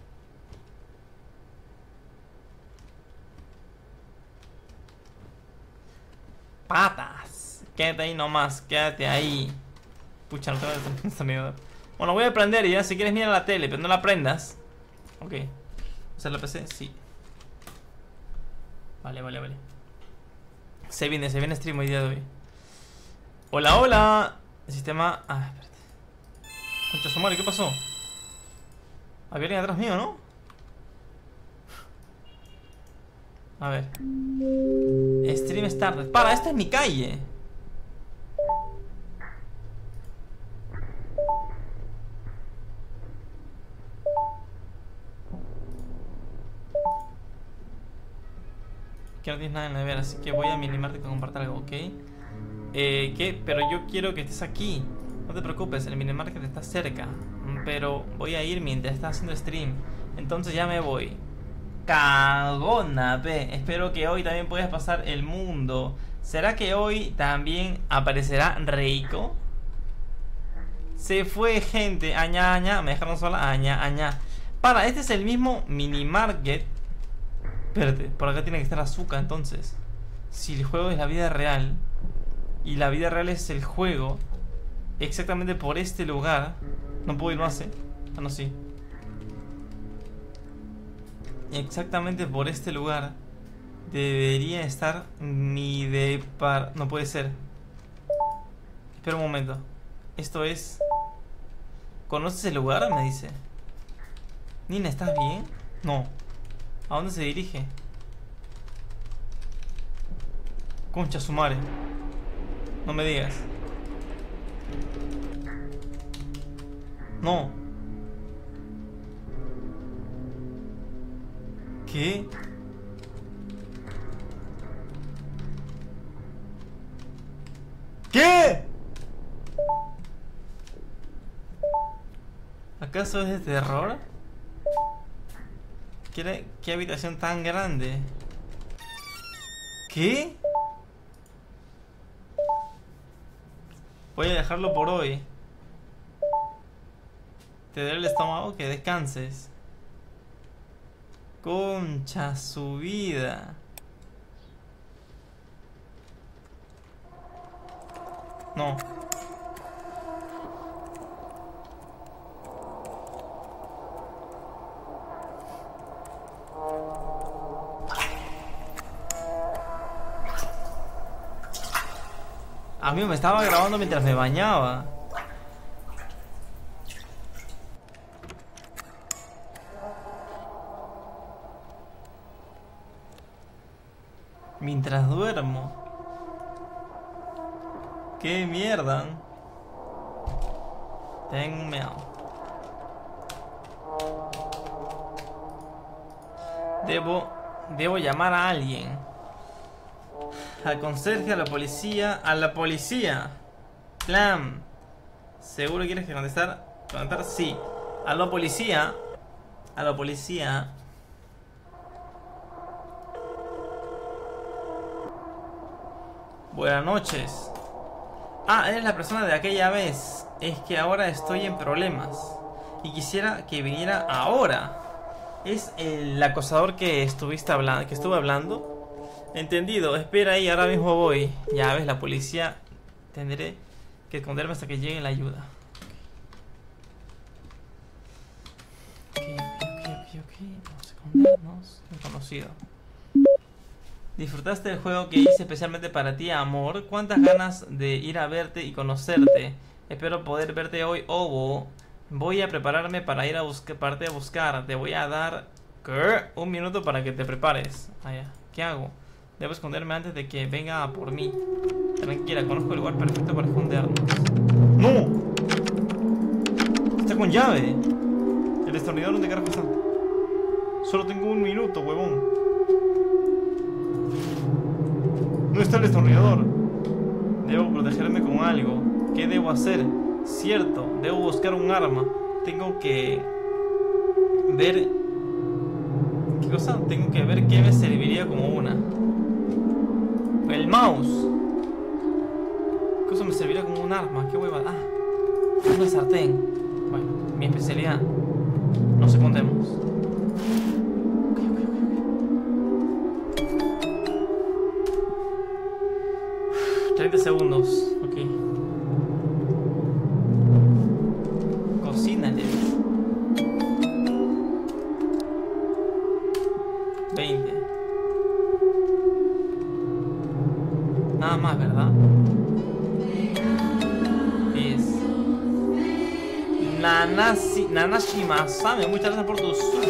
Patas. Quédate ahí nomás, quédate ahí. Pucha, no tengo el sonido. Bueno, voy a prender y ya, si quieres mira la tele, pero no la prendas. Ok. ¿Usar la PC? Sí. Vale. Se viene stream hoy día de hoy. Hola, hola. El sistema... Ah, espérate. Concha su madre, ¿qué pasó? Había alguien atrás mío, ¿no? A ver. Stream started. Para, esta es mi calle. Que no tienes nada en la nevera, así que voy a minimarte que comparta algo, ¿ok? ¿Qué? Pero yo quiero que estés aquí. No te preocupes, el minimarket está cerca. Pero voy a ir mientras estás haciendo stream. Entonces ya me voy. Cagona, pe. Espero que hoy también puedas pasar el mundo. ¿Será que hoy también aparecerá Reiko? Se fue, gente. Aña, aña. Me dejaron sola. Aña, aña. Para, este es el mismo minimarket. Espérate, por acá tiene que estar Azuka entonces. Si el juego es la vida real y la vida real es el juego, exactamente por este lugar. No puedo ir más, Ah, no, sí. Exactamente por este lugar debería estar mi depar... No puede ser. Espera un momento. Esto es... ¿Conoces el lugar? Me dice. Nina, ¿estás bien? No. ¿A dónde se dirige? Concha su madre. No me digas. No. ¿Qué? ¿Qué? ¿Acaso es de terror? ¿Qué habitación tan grande? ¿Qué? Voy a dejarlo por hoy. ¿Te duele el estómago? Que descanses. Concha su vida. No. Amigo, me estaba grabando mientras me bañaba. Mientras duermo. ¡Qué mierda! Tengo miedo. Debo llamar a alguien. Al conserje, a la policía. ¡A la policía! Plan. ¿Seguro quieres que contestar? ¿Contestar? Sí. A la policía. A la policía. Buenas noches. Ah, eres la persona de aquella vez. Es que ahora estoy en problemas y quisiera que viniera ahora. ¿Es el acosador que estuviste hablando, que estuve hablando? Entendido, espera ahí, ahora mismo voy. Ya ves, la policía. Tendré que esconderme hasta que llegue la ayuda. Ok. Vamos a escondernos. Desconocido. ¿Disfrutaste del juego que hice especialmente para ti, amor? ¿Cuántas ganas de ir a verte y conocerte? Espero poder verte hoy, Obo. Voy a prepararme para ir a buscar. Te voy a dar... ¿Qué? Un minuto para que te prepares. ¿Qué hago? Debo esconderme antes de que venga a por mí. Tranquila, conozco el lugar perfecto para escondernos. ¡No! Está con llave. El destornillador, ¿dónde carajo está? Solo tengo un minuto, huevón. ¿Dónde está el destornillador? Debo protegerme con algo. ¿Qué debo hacer? Cierto, debo buscar un arma. Tengo que ver... ¿Qué cosa? Tengo que ver qué me serviría como una. El mouse. ¿Qué cosa me serviría como un arma? ¿Qué hueva? Ah, una sartén. Bueno, mi especialidad. Nos escondemos. Ok. 30 segundos. Ok. Cocínale. 20. Nada más, ¿verdad? 10. Nanashima-same, muchas gracias por tu sub.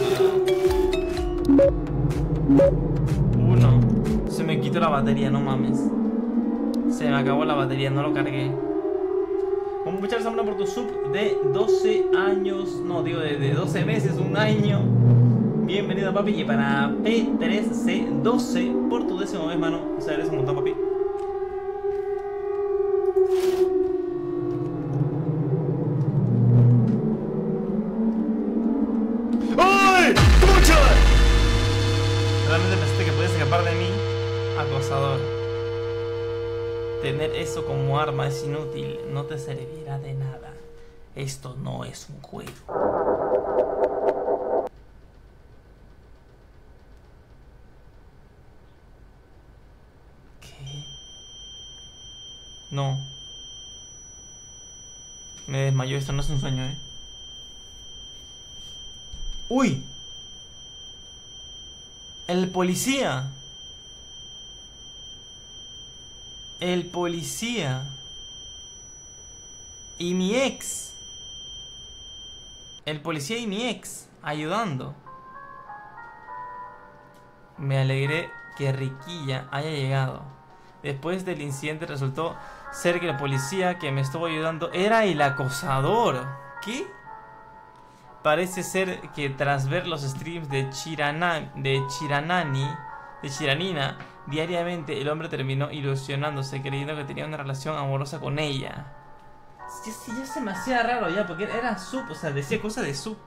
1. Se me quitó la batería, no mames. Se me acabó la batería, no lo cargué. Muchas gracias por tu sub de 12 años. No, digo de 12 meses, un año. Bienvenido, papi. Y para P3C12 por tu 10º mes, mano. O sea, eres un montón, papi. ¡Ay! ¡Mucho! Realmente pensaste que puedes escapar de mí, acosador. Tener eso como arma es inútil, no te servirá de nada. Esto no es un juego. ¿Qué? No. Me desmayó, esto no es un sueño, ¿eh? ¡Uy! El policía. El policía. Y mi ex. El policía y mi ex. Ayudando. Me alegré que Riquilla haya llegado. Después del incidente resultó ser que el policía que me estuvo ayudando era el acosador. ¿Qué? Parece ser que tras ver los streams de Chiranina diariamente, el hombre terminó ilusionándose, creyendo que tenía una relación amorosa con ella. Ya se me hacía raro ya, porque era sub, o sea, decía cosas de sub.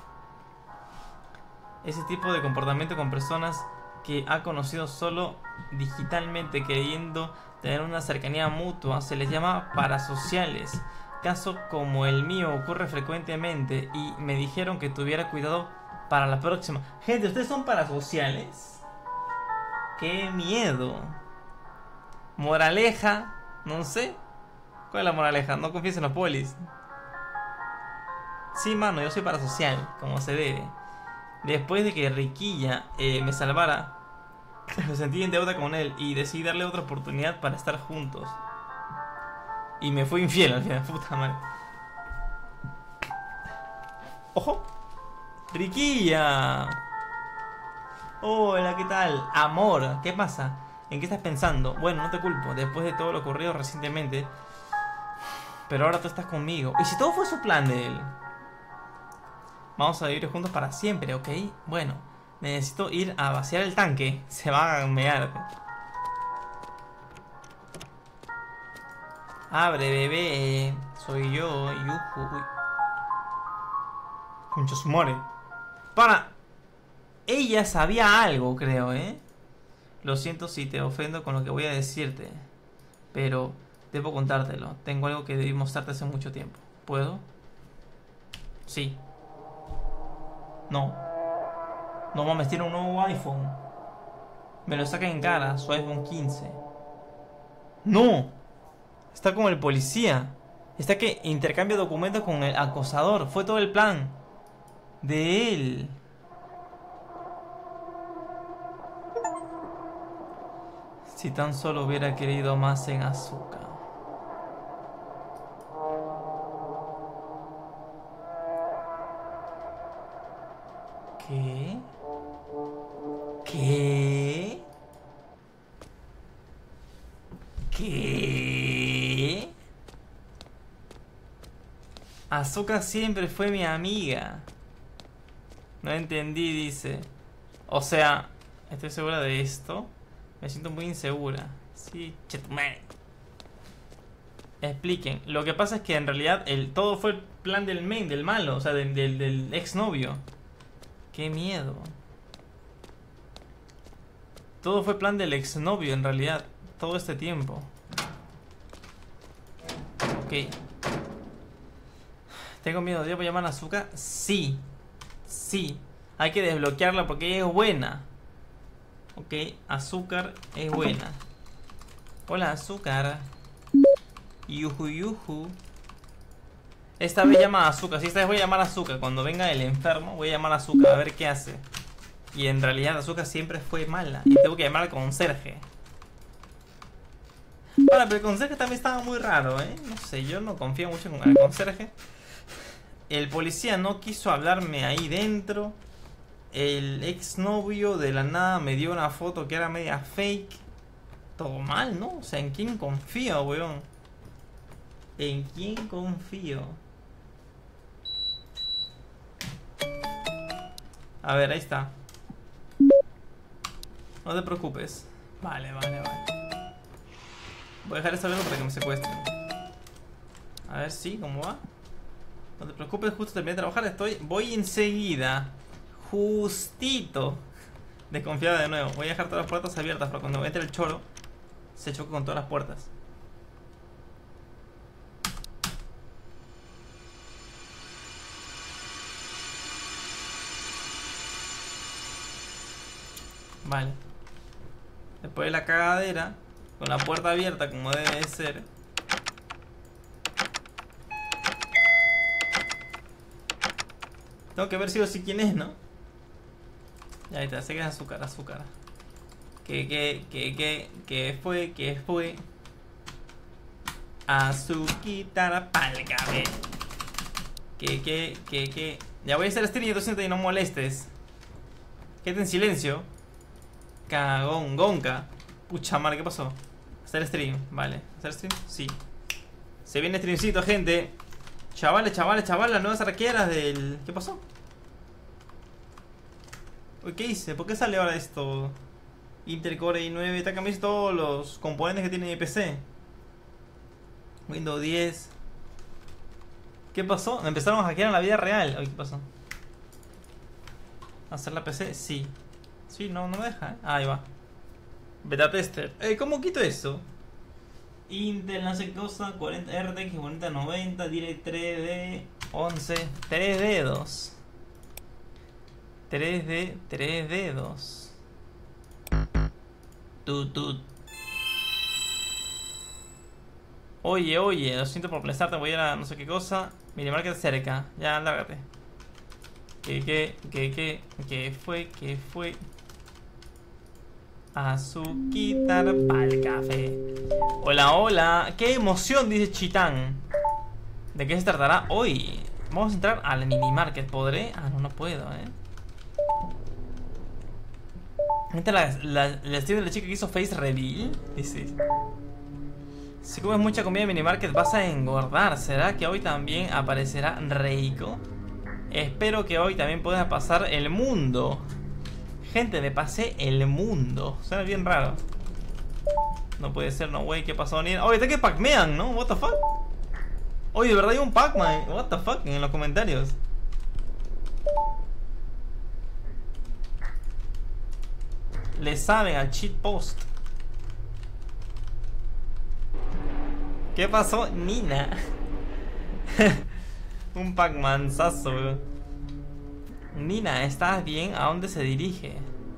Ese tipo de comportamiento con personas que ha conocido solo digitalmente, queriendo tener una cercanía mutua, se les llama parasociales. Caso como el mío ocurre frecuentemente y me dijeron que tuviera cuidado para la próxima. Gente, ¿ustedes son parasociales? ¡Qué miedo! Moraleja, no sé. ¿Cuál es la moraleja? No confíes en los polis. Sí, mano, yo soy parasocial, como se debe. Después de que Riquilla me salvara, me sentí en deuda con él y decidí darle otra oportunidad para estar juntos. Y me fue infiel al final, puta madre. ¡Ojo! ¡Riquilla! Hola, ¿qué tal? Amor, ¿qué pasa? ¿En qué estás pensando? Bueno, no te culpo, después de todo lo ocurrido recientemente. Pero ahora tú estás conmigo. ¿Y si todo fue su plan de él? Vamos a vivir juntos para siempre, ¿ok? Bueno, necesito ir a vaciar el tanque. Se va a mear. Abre, bebé. Soy yo. Yuhu. Concha su madre. Para. Ella sabía algo, creo, ¿eh? Lo siento si te ofendo con lo que voy a decirte, pero debo contártelo. Tengo algo que debí mostrarte hace mucho tiempo. ¿Puedo? Sí. No. No mames, tiene un nuevo iPhone. Me lo saca en cara, su iPhone 15. ¡No! Está con el policía. Está que intercambia documentos con el acosador. Fue todo el plan de él. Si tan solo hubiera querido más en azúcar. ¿Qué? ¿Qué? ¿Qué? Azúcar siempre fue mi amiga. No entendí, dice. O sea, estoy segura de esto. Me siento muy insegura. Sí, chetumare. Expliquen. Lo que pasa es que en realidad todo fue el plan del main, del malo, o sea, del exnovio. Qué miedo. Todo fue plan del exnovio en realidad, todo este tiempo. Ok. Tengo miedo, ¿debo llamar a Asuka? Sí. Sí. Hay que desbloquearla porque ella es buena. Ok, Azúcar es buena. Hola, Azúcar. Yuhu, yuhu. Esta vez llama a Azúcar. Sí, esta vez voy a llamar a Azúcar. Cuando venga el enfermo, voy a llamar a Azúcar a ver qué hace. Y en realidad Azúcar siempre fue mala. Y tengo que llamar al conserje. Ahora, pero el conserje también estaba muy raro, ¿eh? No sé, yo no confío mucho en el conserje. El policía no quiso hablarme ahí dentro. El exnovio de la nada me dio una foto que era media fake. Todo mal, ¿no? O sea, ¿en quién confío, weón? ¿En quién confío? A ver, ahí está. No te preocupes. Vale, vale, vale. Voy a dejar esto abierto para que me secuestren. A ver si, ¿cómo va? No te preocupes, justo terminé de trabajar. Voy enseguida. Justito. Desconfiada de nuevo. Voy a dejar todas las puertas abiertas para cuando entre el choro se choque con todas las puertas. Vale. Después de la cagadera, con la puerta abierta como debe ser. Tengo que ver si o si quién es, ¿no? Ya ahí está, sé que es Azúcar, Azúcar. ¿Qué fue? Azuquita pa'l cabello. Ya voy a hacer stream, 200 y no molestes. Quédate en silencio. Cagón, gonca. Pucha madre, ¿qué pasó? Hacer stream, vale. ¿Hacer stream? Sí. Se viene streamcito, gente. Chavales, las nuevas arqueras del... ¿Qué pasó? Uy, ¿qué hice? ¿Por qué sale ahora esto? Intel Core i9, está cambiando todos los componentes que tiene mi PC. Windows 10. ¿Qué pasó? Me empezaron a hackear en la vida real. Uy, ¿qué pasó? ¿Hacer la PC? Sí. Sí, no me deja, ¿eh? Ahí va. Beta tester. ¿Cómo quito eso? Intel, no sé qué cosa, 40 RTX 4090, Direct 3D 11, 3 dedos. 3 dedos. Tut. Oye, lo siento por molestarte, voy a ir a no sé qué cosa. Minimarket cerca, ya, lárgate. ¿Qué fue? Azuquita pa'l café. Hola, qué emoción, dice Chitán. ¿De qué se tratará hoy? Vamos a entrar al minimarket, ¿podré? Ah, no puedo, Esta es el estilo de la chica que hizo face reveal. Dice: si comes mucha comida en minimarket vas a engordar. ¿Será que hoy también aparecerá Reiko? Espero que hoy también pueda pasar el mundo. Gente, me pasé el mundo. Suena bien raro. No puede ser, no wey, ¿qué pasó? Oye, está que Pac-Man, ¿no? What the fuck. Oye, de verdad hay un Pac-Man. What the fuck, en los comentarios. Le saben al cheat post. ¿Qué pasó? Nina. Un Pac-Manzazo, weón. Nina, ¿estás bien? ¿A dónde se dirige?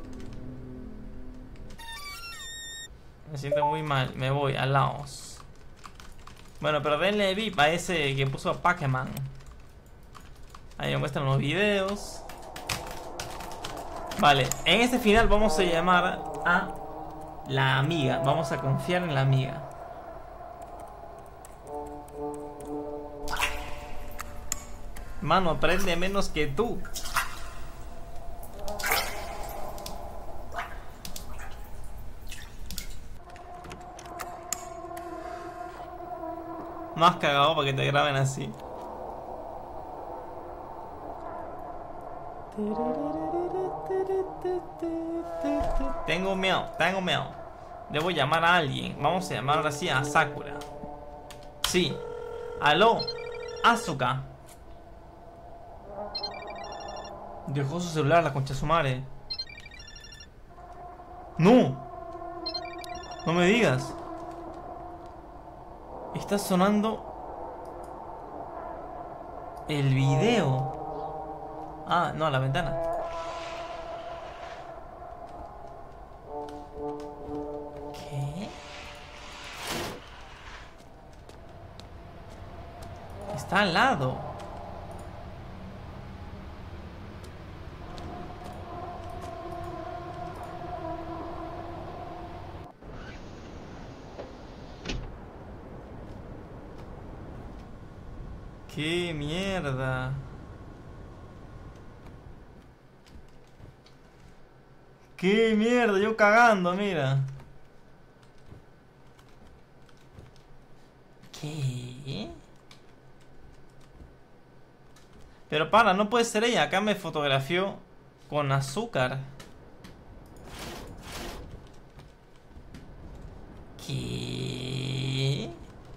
Me siento muy mal, me voy a Laos. Bueno, pero denle VIP a ese que puso a Pac-Man. Ahí me muestran los videos. Vale, en este final vamos a llamar a la amiga. Vamos a confiar en la amiga. Mano, aprende menos que tú. Más cagado para que te graben así. Tengo miedo. Debo llamar a alguien. Vamos a llamar ahora sí a Sakura. Sí. Aló, Asuka. Dejó su celular, la concha de su madre. No. No me digas. Está sonando el video. Ah, no, la ventana. ¿Qué? Está al lado. ¡Qué mierda! ¡Qué mierda! Yo cagando, mira. ¿Qué? Pero para, no puede ser ella. Acá me fotografió con azúcar. ¿Qué?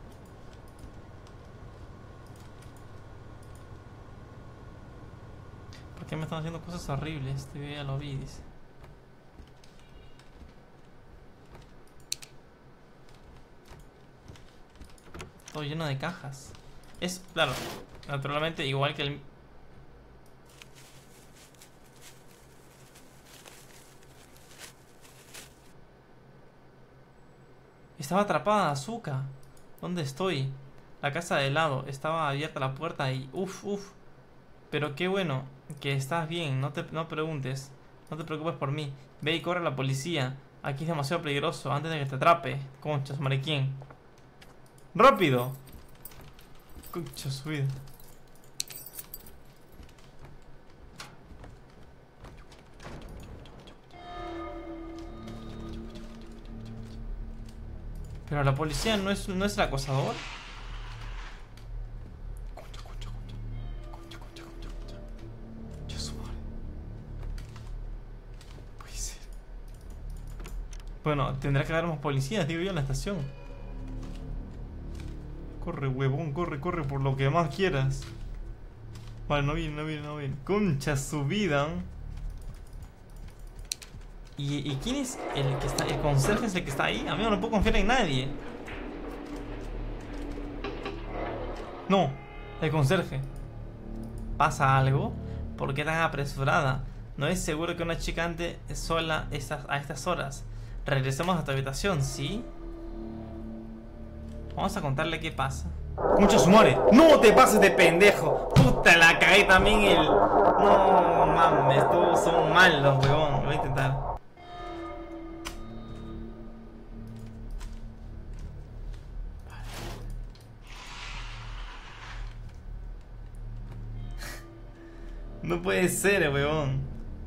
¿Por qué me están haciendo cosas horribles? Este video ya lo vi, dice. Todo lleno de cajas. Es, claro, naturalmente igual que el... Estaba atrapada, Asuka. ¿Dónde estoy? La casa de helado. Estaba abierta la puerta y... Uf. Pero qué bueno que estás bien. No preguntes. No te preocupes por mí. Ve y corre a la policía. Aquí es demasiado peligroso. Antes de que te atrape. Concha, madre, ¿quién? ¡Rápido! Concha, su vida. Pero la policía no es el acosador. Concha, su madre. Puede ser. Bueno, tendrá que haber más policías, digo yo, en la estación. Corre, huevón, corre por lo que más quieras. Vale, no viene. Concha, su vida. ¿Y quién es el que está? ¿El conserje es el que está ahí? Amigo, no puedo confiar en nadie. No, el conserje. ¿Pasa algo? ¿Por qué tan apresurada? No es seguro que una chica ande sola a estas horas. Regresemos a tu habitación, ¿sí? Vamos a contarle qué pasa. ¡Concha su madre! ¡No te pases de pendejo! ¡Puta, la cagué también el... No mames, todos son malos, huevón. Voy a intentar. No puede ser, weón.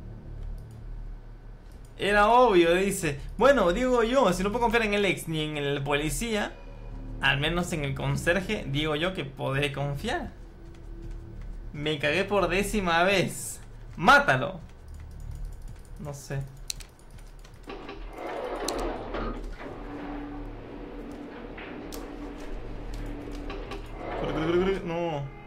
Era obvio, dice. Bueno, digo yo, si no puedo confiar en el ex ni en el policía, al menos en el conserje, digo yo que podré confiar. Me cagué por 10ª vez. ¡Mátalo! No sé. No.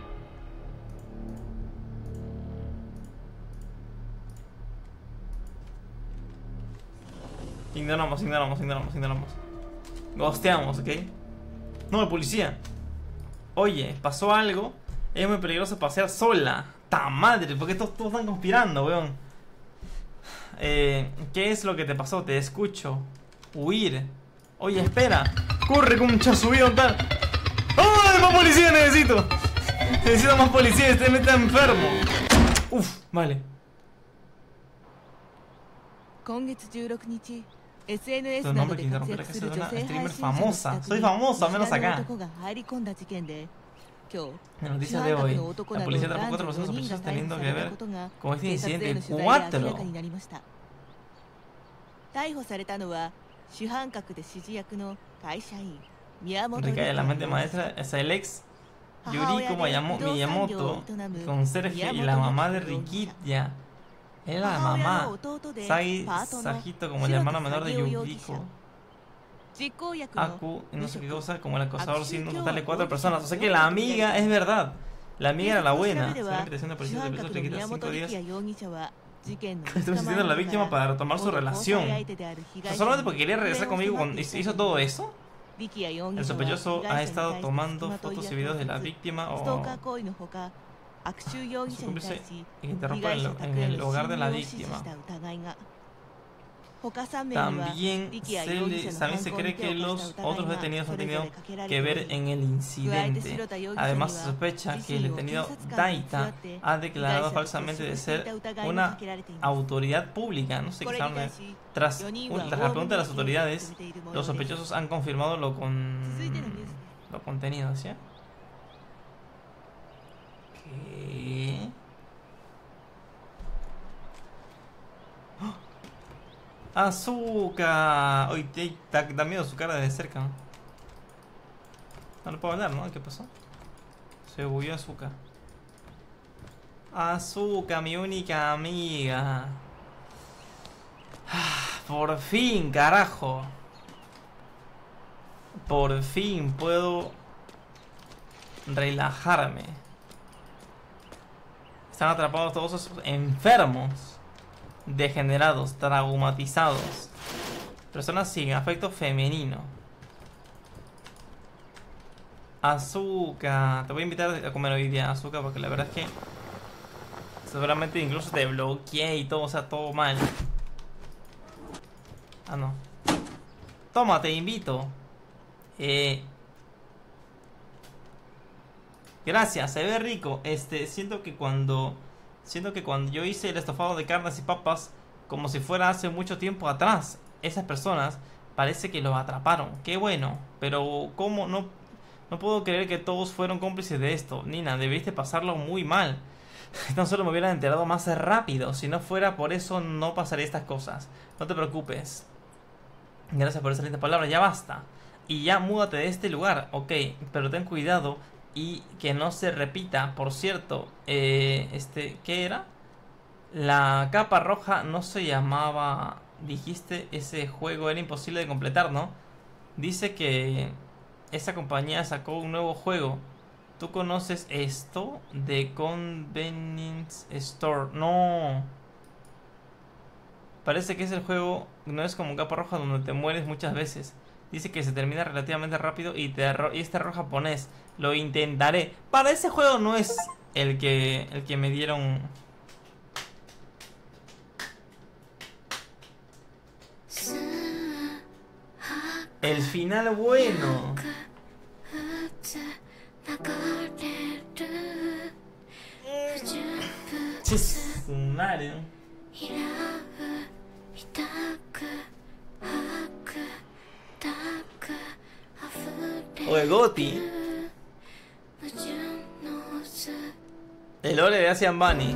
Ignoramos. Ghosteamos, ¿ok? No, el policía. Oye, pasó algo. Es muy peligroso pasear sola. ¡Ta madre! ¿Por qué todos están conspirando, weón? ¿Qué es lo que te pasó? Te escucho. Huir. Oye, espera. Corre con un chasubido tal. ¡Oh! ¡Más policía necesito! Necesito más policía. Este me está enfermo. Uf, vale. SNS などで活躍する女性配信者の自宅に見知らぬ男が入り込んだ事件で、今日、主犯格の男など男女4人が逮捕されたことが警察への取材で明らかになりました。逮捕されたのは主犯格で指示役の会社員宮本理香、 la mente maestra es el ex Yuriko Miyamoto, conserje y la mamá de Rikiya. Era la mamá. Sagi Sajito como el hermano menor de Yuriko. Aku y no sé qué cosa, como el acosador siendo un total de 4 personas. O sea que la amiga, es verdad. La amiga era la buena. Según la petición de policía de Pesos le quita 5 días. Estoy asistiendo a la víctima para retomar su relación. O sea, solamente porque quería regresar conmigo cuando hizo todo eso. El sospechoso ha estado tomando fotos y videos de la víctima o su cómplice interrumpa en el hogar de la víctima. También se cree que los otros detenidos han tenido que ver en el incidente. Además, se sospecha que el detenido Daita ha declarado falsamente de ser una autoridad pública. No sé qué saben. Tras la pregunta de las autoridades, los sospechosos han confirmado lo contenido, ¿sí? ¿Qué? ¡Azúcar! Uy, da miedo su cara de cerca. No puedo hablar, ¿no? ¿Qué pasó? Se bugueó Azúcar. Azúcar, mi única amiga. Por fin, carajo. Por fin puedo relajarme. Están atrapados todos esos enfermos, degenerados, traumatizados, personas sin afecto femenino. Azúcar, te voy a invitar a comer hoy día, Azúcar, porque la verdad es que seguramente incluso te bloqueé y todo, o sea, todo mal. Ah, no. Toma, te invito. Gracias, se ve rico. Siento que cuando yo hice el estofado de carnes y papas, como si fuera hace mucho tiempo atrás, esas personas parece que lo atraparon. Qué bueno, pero ¿cómo? No puedo creer que todos fueron cómplices de esto. Nina, debiste pasarlo muy mal. Tan solo me hubieran enterado más rápido. Si no fuera por eso, no pasaría estas cosas. No te preocupes. Gracias por esa linda palabra, ya basta. Y ya múdate de este lugar, ok, pero ten cuidado y que no se repita. Por cierto, ¿qué era? La capa roja no se llamaba, dijiste, ese juego era imposible de completar, ¿no? Dice que esa compañía sacó un nuevo juego. ¿Tú conoces esto? The Convenience Store. No. Parece que es el juego, no es como capa roja donde te mueres muchas veces. Dice que se termina relativamente rápido y este error japonés. Lo intentaré. Para ese juego no es el que me dieron. El final bueno. Mario. Oye, Goti. El ole de Asian Bunny.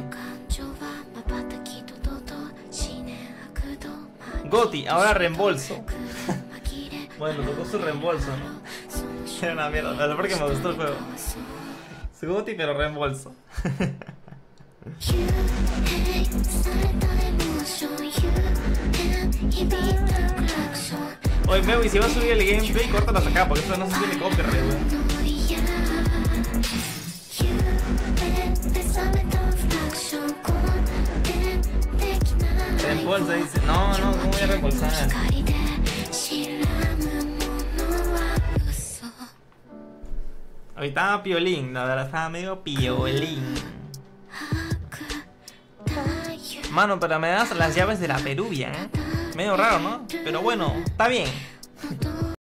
Goti, ahora reembolso. Bueno, tocó su reembolso, ¿no? Era una mierda, pero porque me gustó el juego. Su Goti, pero reembolso. Oye, Mewi, si vas a subir el gameplay, córtalo hasta acá, porque esto no se tiene copyright, weón. Reembolsa, dice. No, ¿cómo voy a reembolsar? Hoy estaba piolín, la verdad estaba medio piolín. Mano, pero me das las llaves de la Peruvian, ¿eh? Medio raro, ¿no? Pero bueno, está bien.